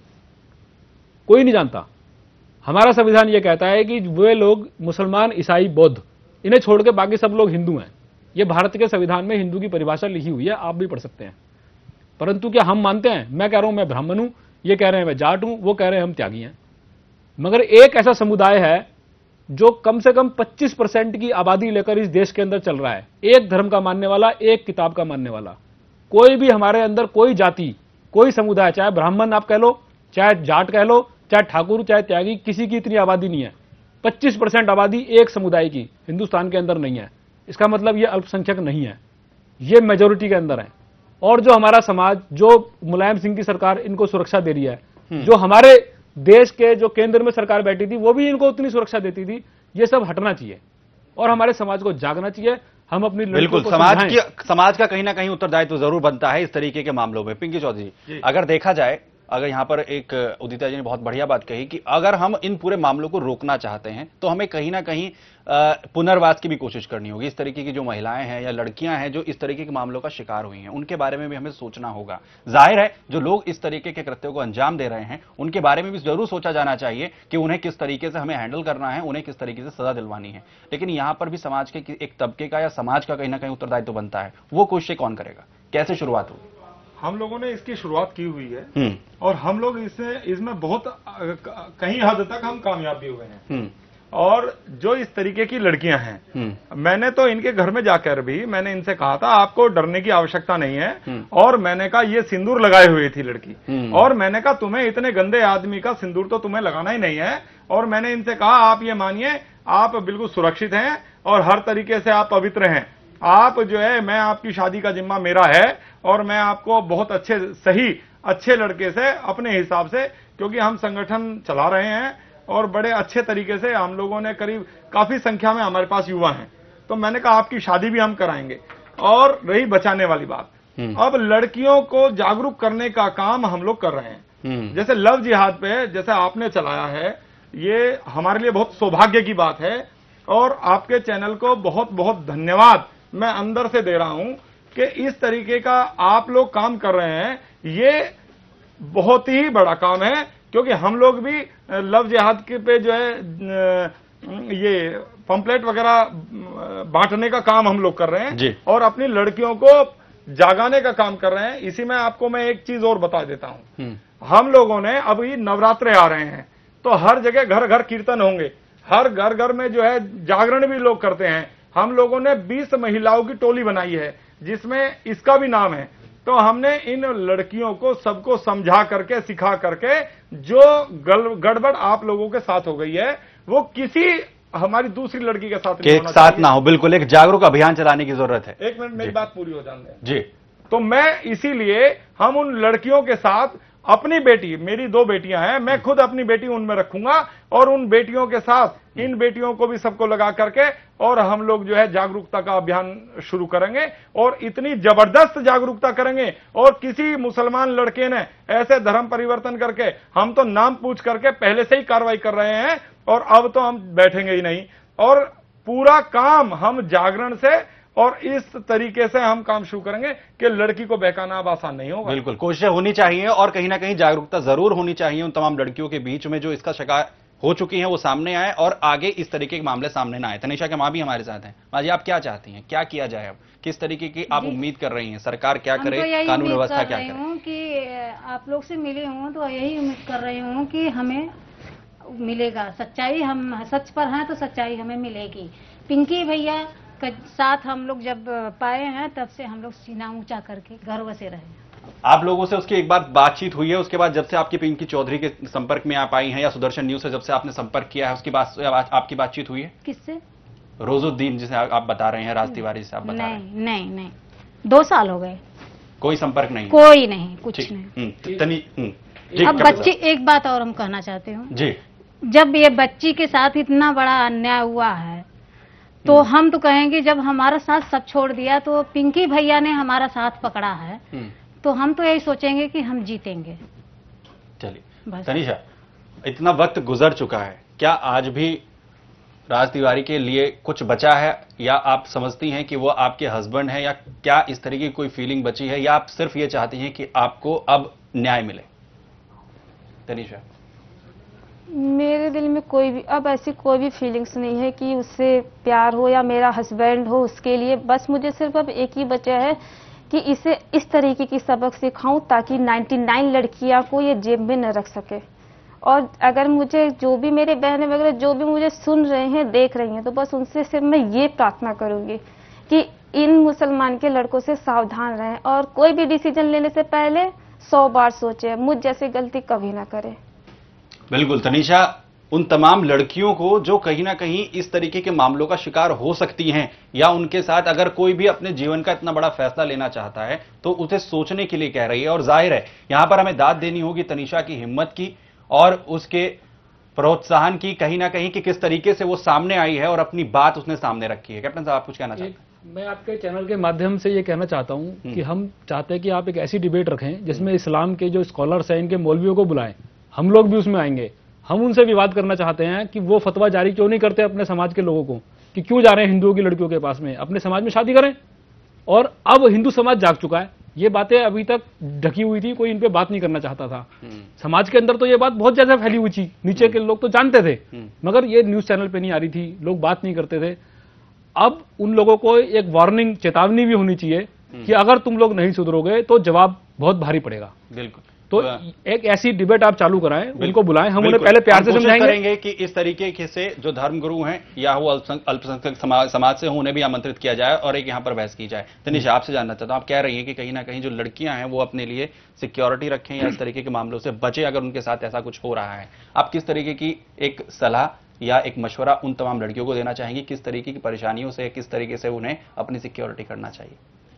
कोई नहीं जानता। हमारा संविधान यह कहता है कि वे लोग मुसलमान, ईसाई, बौद्ध, इन्हें छोड़ के बाकी सब लोग हिंदू हैं। यह भारत के संविधान में हिंदू की परिभाषा लिखी हुई है, आप भी पढ़ सकते हैं। परंतु क्या हम मानते हैं? मैं कह रहा हूं मैं ब्राह्मण हूं, ये कह रहे हैं मैं जाट हूं, वो कह रहे हैं हम त्यागी हैं। मगर एक ऐसा समुदाय है जो कम से कम पच्चीस परसेंट की आबादी लेकर इस देश के अंदर चल रहा है, एक धर्म का मानने वाला, एक किताब का मानने वाला। कोई भी हमारे अंदर कोई जाति, कोई समुदाय, चाहे ब्राह्मण आप कह लो, चाहे जाट कह लो, चाहे ठाकुर, चाहे त्यागी, किसी की इतनी आबादी नहीं है। पच्चीस परसेंट आबादी एक समुदाय की हिंदुस्तान के अंदर नहीं है। इसका मतलब ये अल्पसंख्यक नहीं है, ये मेजोरिटी के अंदर है। और जो हमारा समाज, जो मुलायम सिंह की सरकार इनको सुरक्षा दे रही है, जो हमारे देश के जो केंद्र में सरकार बैठी थी वो भी इनको उतनी सुरक्षा देती थी, ये सब हटना चाहिए और हमारे समाज को जागना चाहिए। हम अपनी बिल्कुल समाज की समाज का कहीं ना कहीं उत्तरदायित्व जरूर बनता है इस तरीके के मामलों में। पिंकी चौधरी, अगर देखा जाए, अगर यहां पर एक उदिता जी ने बहुत बढ़िया बात कही कि अगर हम इन पूरे मामलों को रोकना चाहते हैं तो हमें कहीं ना कहीं पुनर्वास की भी कोशिश करनी होगी। इस तरीके की जो महिलाएं हैं या लड़कियां हैं जो इस तरीके के मामलों का शिकार हुई हैं, उनके बारे में भी हमें सोचना होगा। जाहिर है जो लोग इस तरीके के कृत्यों को अंजाम दे रहे हैं उनके बारे में भी जरूर सोचा जाना चाहिए कि उन्हें किस तरीके से हमें हैंडल करना है, उन्हें किस तरीके से सजा दिलवानी है। लेकिन यहां पर भी समाज के एक तबके का या समाज का कहीं ना कहीं उत्तरदायित्व बनता है। वो कोशिश कौन करेगा? कैसे शुरुआत होगी? हम लोगों ने इसकी शुरुआत की हुई है और हम लोग इससे इसमें बहुत कहीं हद तक हम कामयाब भी हुए हैं। और जो इस तरीके की लड़कियां हैं, मैंने तो इनके घर में जाकर भी मैंने इनसे कहा था आपको डरने की आवश्यकता नहीं है। और मैंने कहा ये सिंदूर लगाए हुई थी लड़की, और मैंने कहा तुम्हें इतने गंदे आदमी का सिंदूर तो तुम्हें लगाना ही नहीं है। और मैंने इनसे कहा आप ये मानिए आप बिल्कुल सुरक्षित हैं और हर तरीके से आप पवित्र हैं। आप जो है, मैं आपकी शादी का जिम्मा मेरा है और मैं आपको बहुत अच्छे सही अच्छे लड़के से अपने हिसाब से, क्योंकि हम संगठन चला रहे हैं और बड़े अच्छे तरीके से हम लोगों ने करीब काफी संख्या में हमारे पास युवा हैं, तो मैंने कहा आपकी शादी भी हम कराएंगे। और रही बचाने वाली बात, अब लड़कियों को जागरूक करने का काम हम लोग कर रहे हैं। जैसे लव जिहाद पे जैसे आपने चलाया है, ये हमारे लिए बहुत सौभाग्य की बात है और आपके चैनल को बहुत बहुत धन्यवाद मैं अंदर से दे रहा हूं कि इस तरीके का आप लोग काम कर रहे हैं। ये बहुत ही बड़ा काम है, क्योंकि हम लोग भी लव जिहाद के पे जो है ये पंपलेट वगैरह बांटने का काम हम लोग कर रहे हैं और अपनी लड़कियों को जागाने का काम कर रहे हैं। इसी में आपको मैं एक चीज और बता देता हूं, हम लोगों ने अभी नवरात्रे आ रहे हैं तो हर जगह घर घर कीर्तन होंगे, हर घर घर में जो है जागरण भी लोग करते हैं। हम लोगों ने बीस महिलाओं की टोली बनाई है जिसमें इसका भी नाम है। तो हमने इन लड़कियों को सबको समझा करके सिखा करके जो गड़बड़ आप लोगों के साथ हो गई है वो किसी हमारी दूसरी लड़की के साथ नहीं होना चाहिए। साथ ना हो, बिल्कुल एक जागरूक अभियान चलाने की जरूरत है। एक मिनट मेरी बात पूरी हो जाने दें जी। तो मैं इसीलिए हम उन लड़कियों के साथ अपनी बेटी, मेरी दो बेटियां हैं, मैं खुद अपनी बेटी उनमें रखूंगा और उन बेटियों के साथ इन बेटियों को भी सबको लगा करके और हम लोग जो है जागरूकता का अभियान शुरू करेंगे और इतनी जबरदस्त जागरूकता करेंगे। और किसी मुसलमान लड़के ने ऐसे धर्म परिवर्तन करके, हम तो नाम पूछ करके पहले से ही कार्रवाई कर रहे हैं और अब तो हम बैठेंगे ही नहीं। और पूरा काम हम जागरण से और इस तरीके से हम काम शुरू करेंगे कि लड़की को बहकाना अब आसान नहीं होगा। बिल्कुल कोशिशें होनी चाहिए और कहीं ना कहीं जागरूकता जरूर होनी चाहिए उन तमाम लड़कियों के बीच में जो इसका शिकार हो चुकी हैं, वो सामने आए और आगे इस तरीके के मामले सामने ना आए। तनिषा के मां भी हमारे साथ हैं। मां जी, आप क्या चाहती हैं, क्या किया जाए, अब किस तरीके की आप उम्मीद कर रही हैं, सरकार क्या करे, कानून व्यवस्था क्या करे? कि आप लोग से मिली हूँ तो यही उम्मीद कर रही हूँ कि हमें मिलेगा सच्चाई, हम सच पर हैं तो सच्चाई हमें मिलेगी। पिंकी भैया के साथ हम लोग जब पाए हैं तब से हम लोग सीना ऊंचा करके गर्व से रहे। आप लोगों से उसकी एक बार बातचीत हुई है, उसके बाद जब से आपकी पिंकी चौधरी के संपर्क में आप आई हैं या सुदर्शन न्यूज से जब से आपने संपर्क किया है उसकी बात आपकी बातचीत हुई है? किससे? रोजुद्दीन जिसे आप बता रहे हैं, राज तिवारी से आप बता नहीं, रहे हैं। नहीं नहीं दो साल हो गए, कोई संपर्क नहीं? कोई नहीं, कुछ नहीं। तनी अब बच्ची, एक बात और हम कहना चाहते हूँ जी, जब ये बच्ची के साथ इतना बड़ा अन्याय हुआ है तो हम तो कहेंगे जब हमारा साथ सब छोड़ दिया तो पिंकी भैया ने हमारा साथ पकड़ा है तो हम तो यही सोचेंगे कि हम जीतेंगे। चलिए तनीषा, इतना वक्त गुजर चुका है, क्या आज भी राज तिवारी के लिए कुछ बचा है या आप समझती हैं कि वो आपके हस्बैंड हैं, या क्या इस तरह की कोई फीलिंग बची है, या आप सिर्फ ये चाहती हैं कि आपको अब न्याय मिले? तनीषा, मेरे दिल में कोई भी अब ऐसी कोई भी फीलिंग्स नहीं है कि उससे प्यार हो या मेरा हस्बैंड हो उसके लिए। बस मुझे सिर्फ अब एक ही बचा है कि इसे इस तरीके की सबक सिखाऊं ताकि निन्यानवे लड़कियां को ये जेब में न रख सके। और अगर मुझे जो भी मेरे बहनें वगैरह जो भी मुझे सुन रहे हैं देख रही हैं तो बस उनसे सिर्फ मैं ये प्रार्थना करूंगी कि इन मुसलमान के लड़कों से सावधान रहें और कोई भी डिसीजन लेने से पहले सौ बार सोचें, मुझ जैसी गलती कभी ना करें। बिल्कुल तनीषा, उन तमाम लड़कियों को जो कहीं ना कहीं इस तरीके के मामलों का शिकार हो सकती हैं या उनके साथ अगर कोई भी अपने जीवन का इतना बड़ा फैसला लेना चाहता है तो उसे सोचने के लिए कह रही है। और जाहिर है यहां पर हमें दाद देनी होगी तनीषा की हिम्मत की और उसके प्रोत्साहन की, कहीं ना कहीं कि किस तरीके से वो सामने आई है और अपनी बात उसने सामने रखी है। कैप्टन साहब, आप कुछ कहना चाहते हैं? मैं आपके चैनल के माध्यम से ये कहना चाहता हूं कि हम चाहते हैं कि आप एक ऐसी डिबेट रखें जिसमें इस्लाम के जो स्कॉलर्स हैं इनके मौलवियों को बुलाएं, हम लोग भी उसमें आएंगे। हम उनसे विवाद करना चाहते हैं कि वो फतवा जारी क्यों नहीं करते अपने समाज के लोगों को कि क्यों जा रहे हैं हिंदुओं की लड़कियों के पास में, अपने समाज में शादी करें। और अब हिंदू समाज जाग चुका है, ये बातें अभी तक ढकी हुई थी, कोई इन पे बात नहीं करना चाहता था। समाज के अंदर तो ये बात बहुत ज्यादा फैली हुई थी, नीचे के लोग तो जानते थे मगर ये न्यूज चैनल पे नहीं आ रही थी, लोग बात नहीं करते थे। अब उन लोगों को एक वार्निंग, चेतावनी भी होनी चाहिए कि अगर तुम लोग नहीं सुधरोगे तो जवाब बहुत भारी पड़ेगा। बिल्कुल, तो एक ऐसी डिबेट आप चालू कराएं, उनको बुलाएं, हम उन्हें पहले प्यार से समझाएंगे करेंगे कि इस तरीके से जो धर्मगुरु हैं या वो अल्पसंख्यक समाज, समाज से उन्हें भी आमंत्रित किया जाए और एक यहाँ पर बहस की जाए। तनीषा, आपसे जानना चाहता हूं, आप कह रही हैं कि कहीं ना कहीं जो लड़कियां हैं वो अपने लिए सिक्योरिटी रखें या इस तरीके के मामलों से बचे अगर उनके साथ ऐसा कुछ हो रहा है। आप किस तरीके की एक सलाह या एक मशवरा उन तमाम लड़कियों को देना चाहेंगी, किस तरीके की परेशानियों से किस तरीके से उन्हें अपनी सिक्योरिटी करना चाहिए?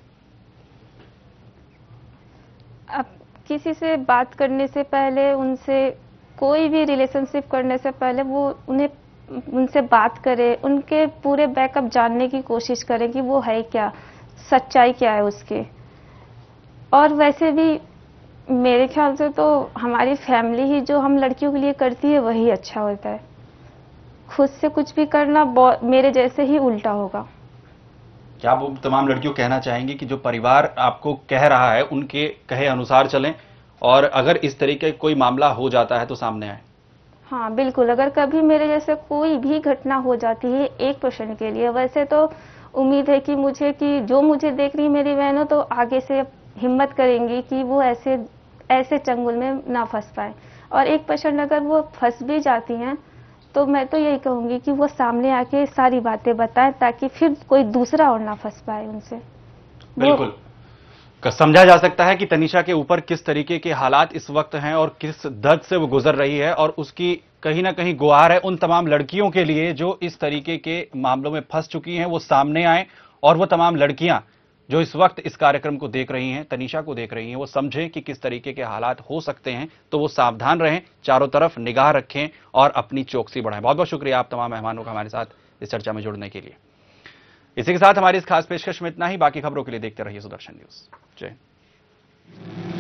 किसी से बात करने से पहले, उनसे कोई भी रिलेशनशिप करने से पहले वो उन्हें उनसे बात करें, उनके पूरे बैकअप जानने की कोशिश करें कि वो है क्या, सच्चाई क्या है उसकी। और वैसे भी मेरे ख्याल से तो हमारी फैमिली ही जो हम लड़कियों के लिए करती है वही अच्छा होता है। खुद से कुछ भी करना मेरे जैसे ही उल्टा होगा। क्या आप तमाम लड़कियों कहना चाहेंगे कि जो परिवार आपको कह रहा है उनके कहे अनुसार चलें और अगर इस तरीके कोई मामला हो जाता है तो सामने आए? हाँ बिल्कुल, अगर कभी मेरे जैसे कोई भी घटना हो जाती है एक पर्सन के लिए, वैसे तो उम्मीद है कि मुझे कि जो मुझे देख रही मेरी बहनों तो आगे से हिम्मत करेंगी कि वो ऐसे ऐसे चंगुल में ना फंस पाए। और एक पर्सन अगर वो फंस भी जाती हैं तो मैं तो यही कहूंगी कि वो सामने आके सारी बातें बताएं ताकि फिर कोई दूसरा और ना फंस पाए उनसे। बिल्कुल, समझा जा सकता है कि तनीषा के ऊपर किस तरीके के हालात इस वक्त हैं और किस दर्द से वो गुजर रही है और उसकी कहीं ना कहीं गुहार है उन तमाम लड़कियों के लिए जो इस तरीके के मामलों में फंस चुकी हैं, वो सामने आए और वो तमाम लड़कियां जो इस वक्त इस कार्यक्रम को देख रही हैं, तनीषा को देख रही हैं, वो समझें कि किस तरीके के हालात हो सकते हैं, तो वो सावधान रहें, चारों तरफ निगाह रखें और अपनी चौकसी बढ़ाएं। बहुत बहुत शुक्रिया आप तमाम मेहमानों का हमारे साथ इस चर्चा में जुड़ने के लिए। इसी के साथ हमारी इस खास पेशकश में इतना ही। बाकी खबरों के लिए देखते रहिए सुदर्शन न्यूज। जय।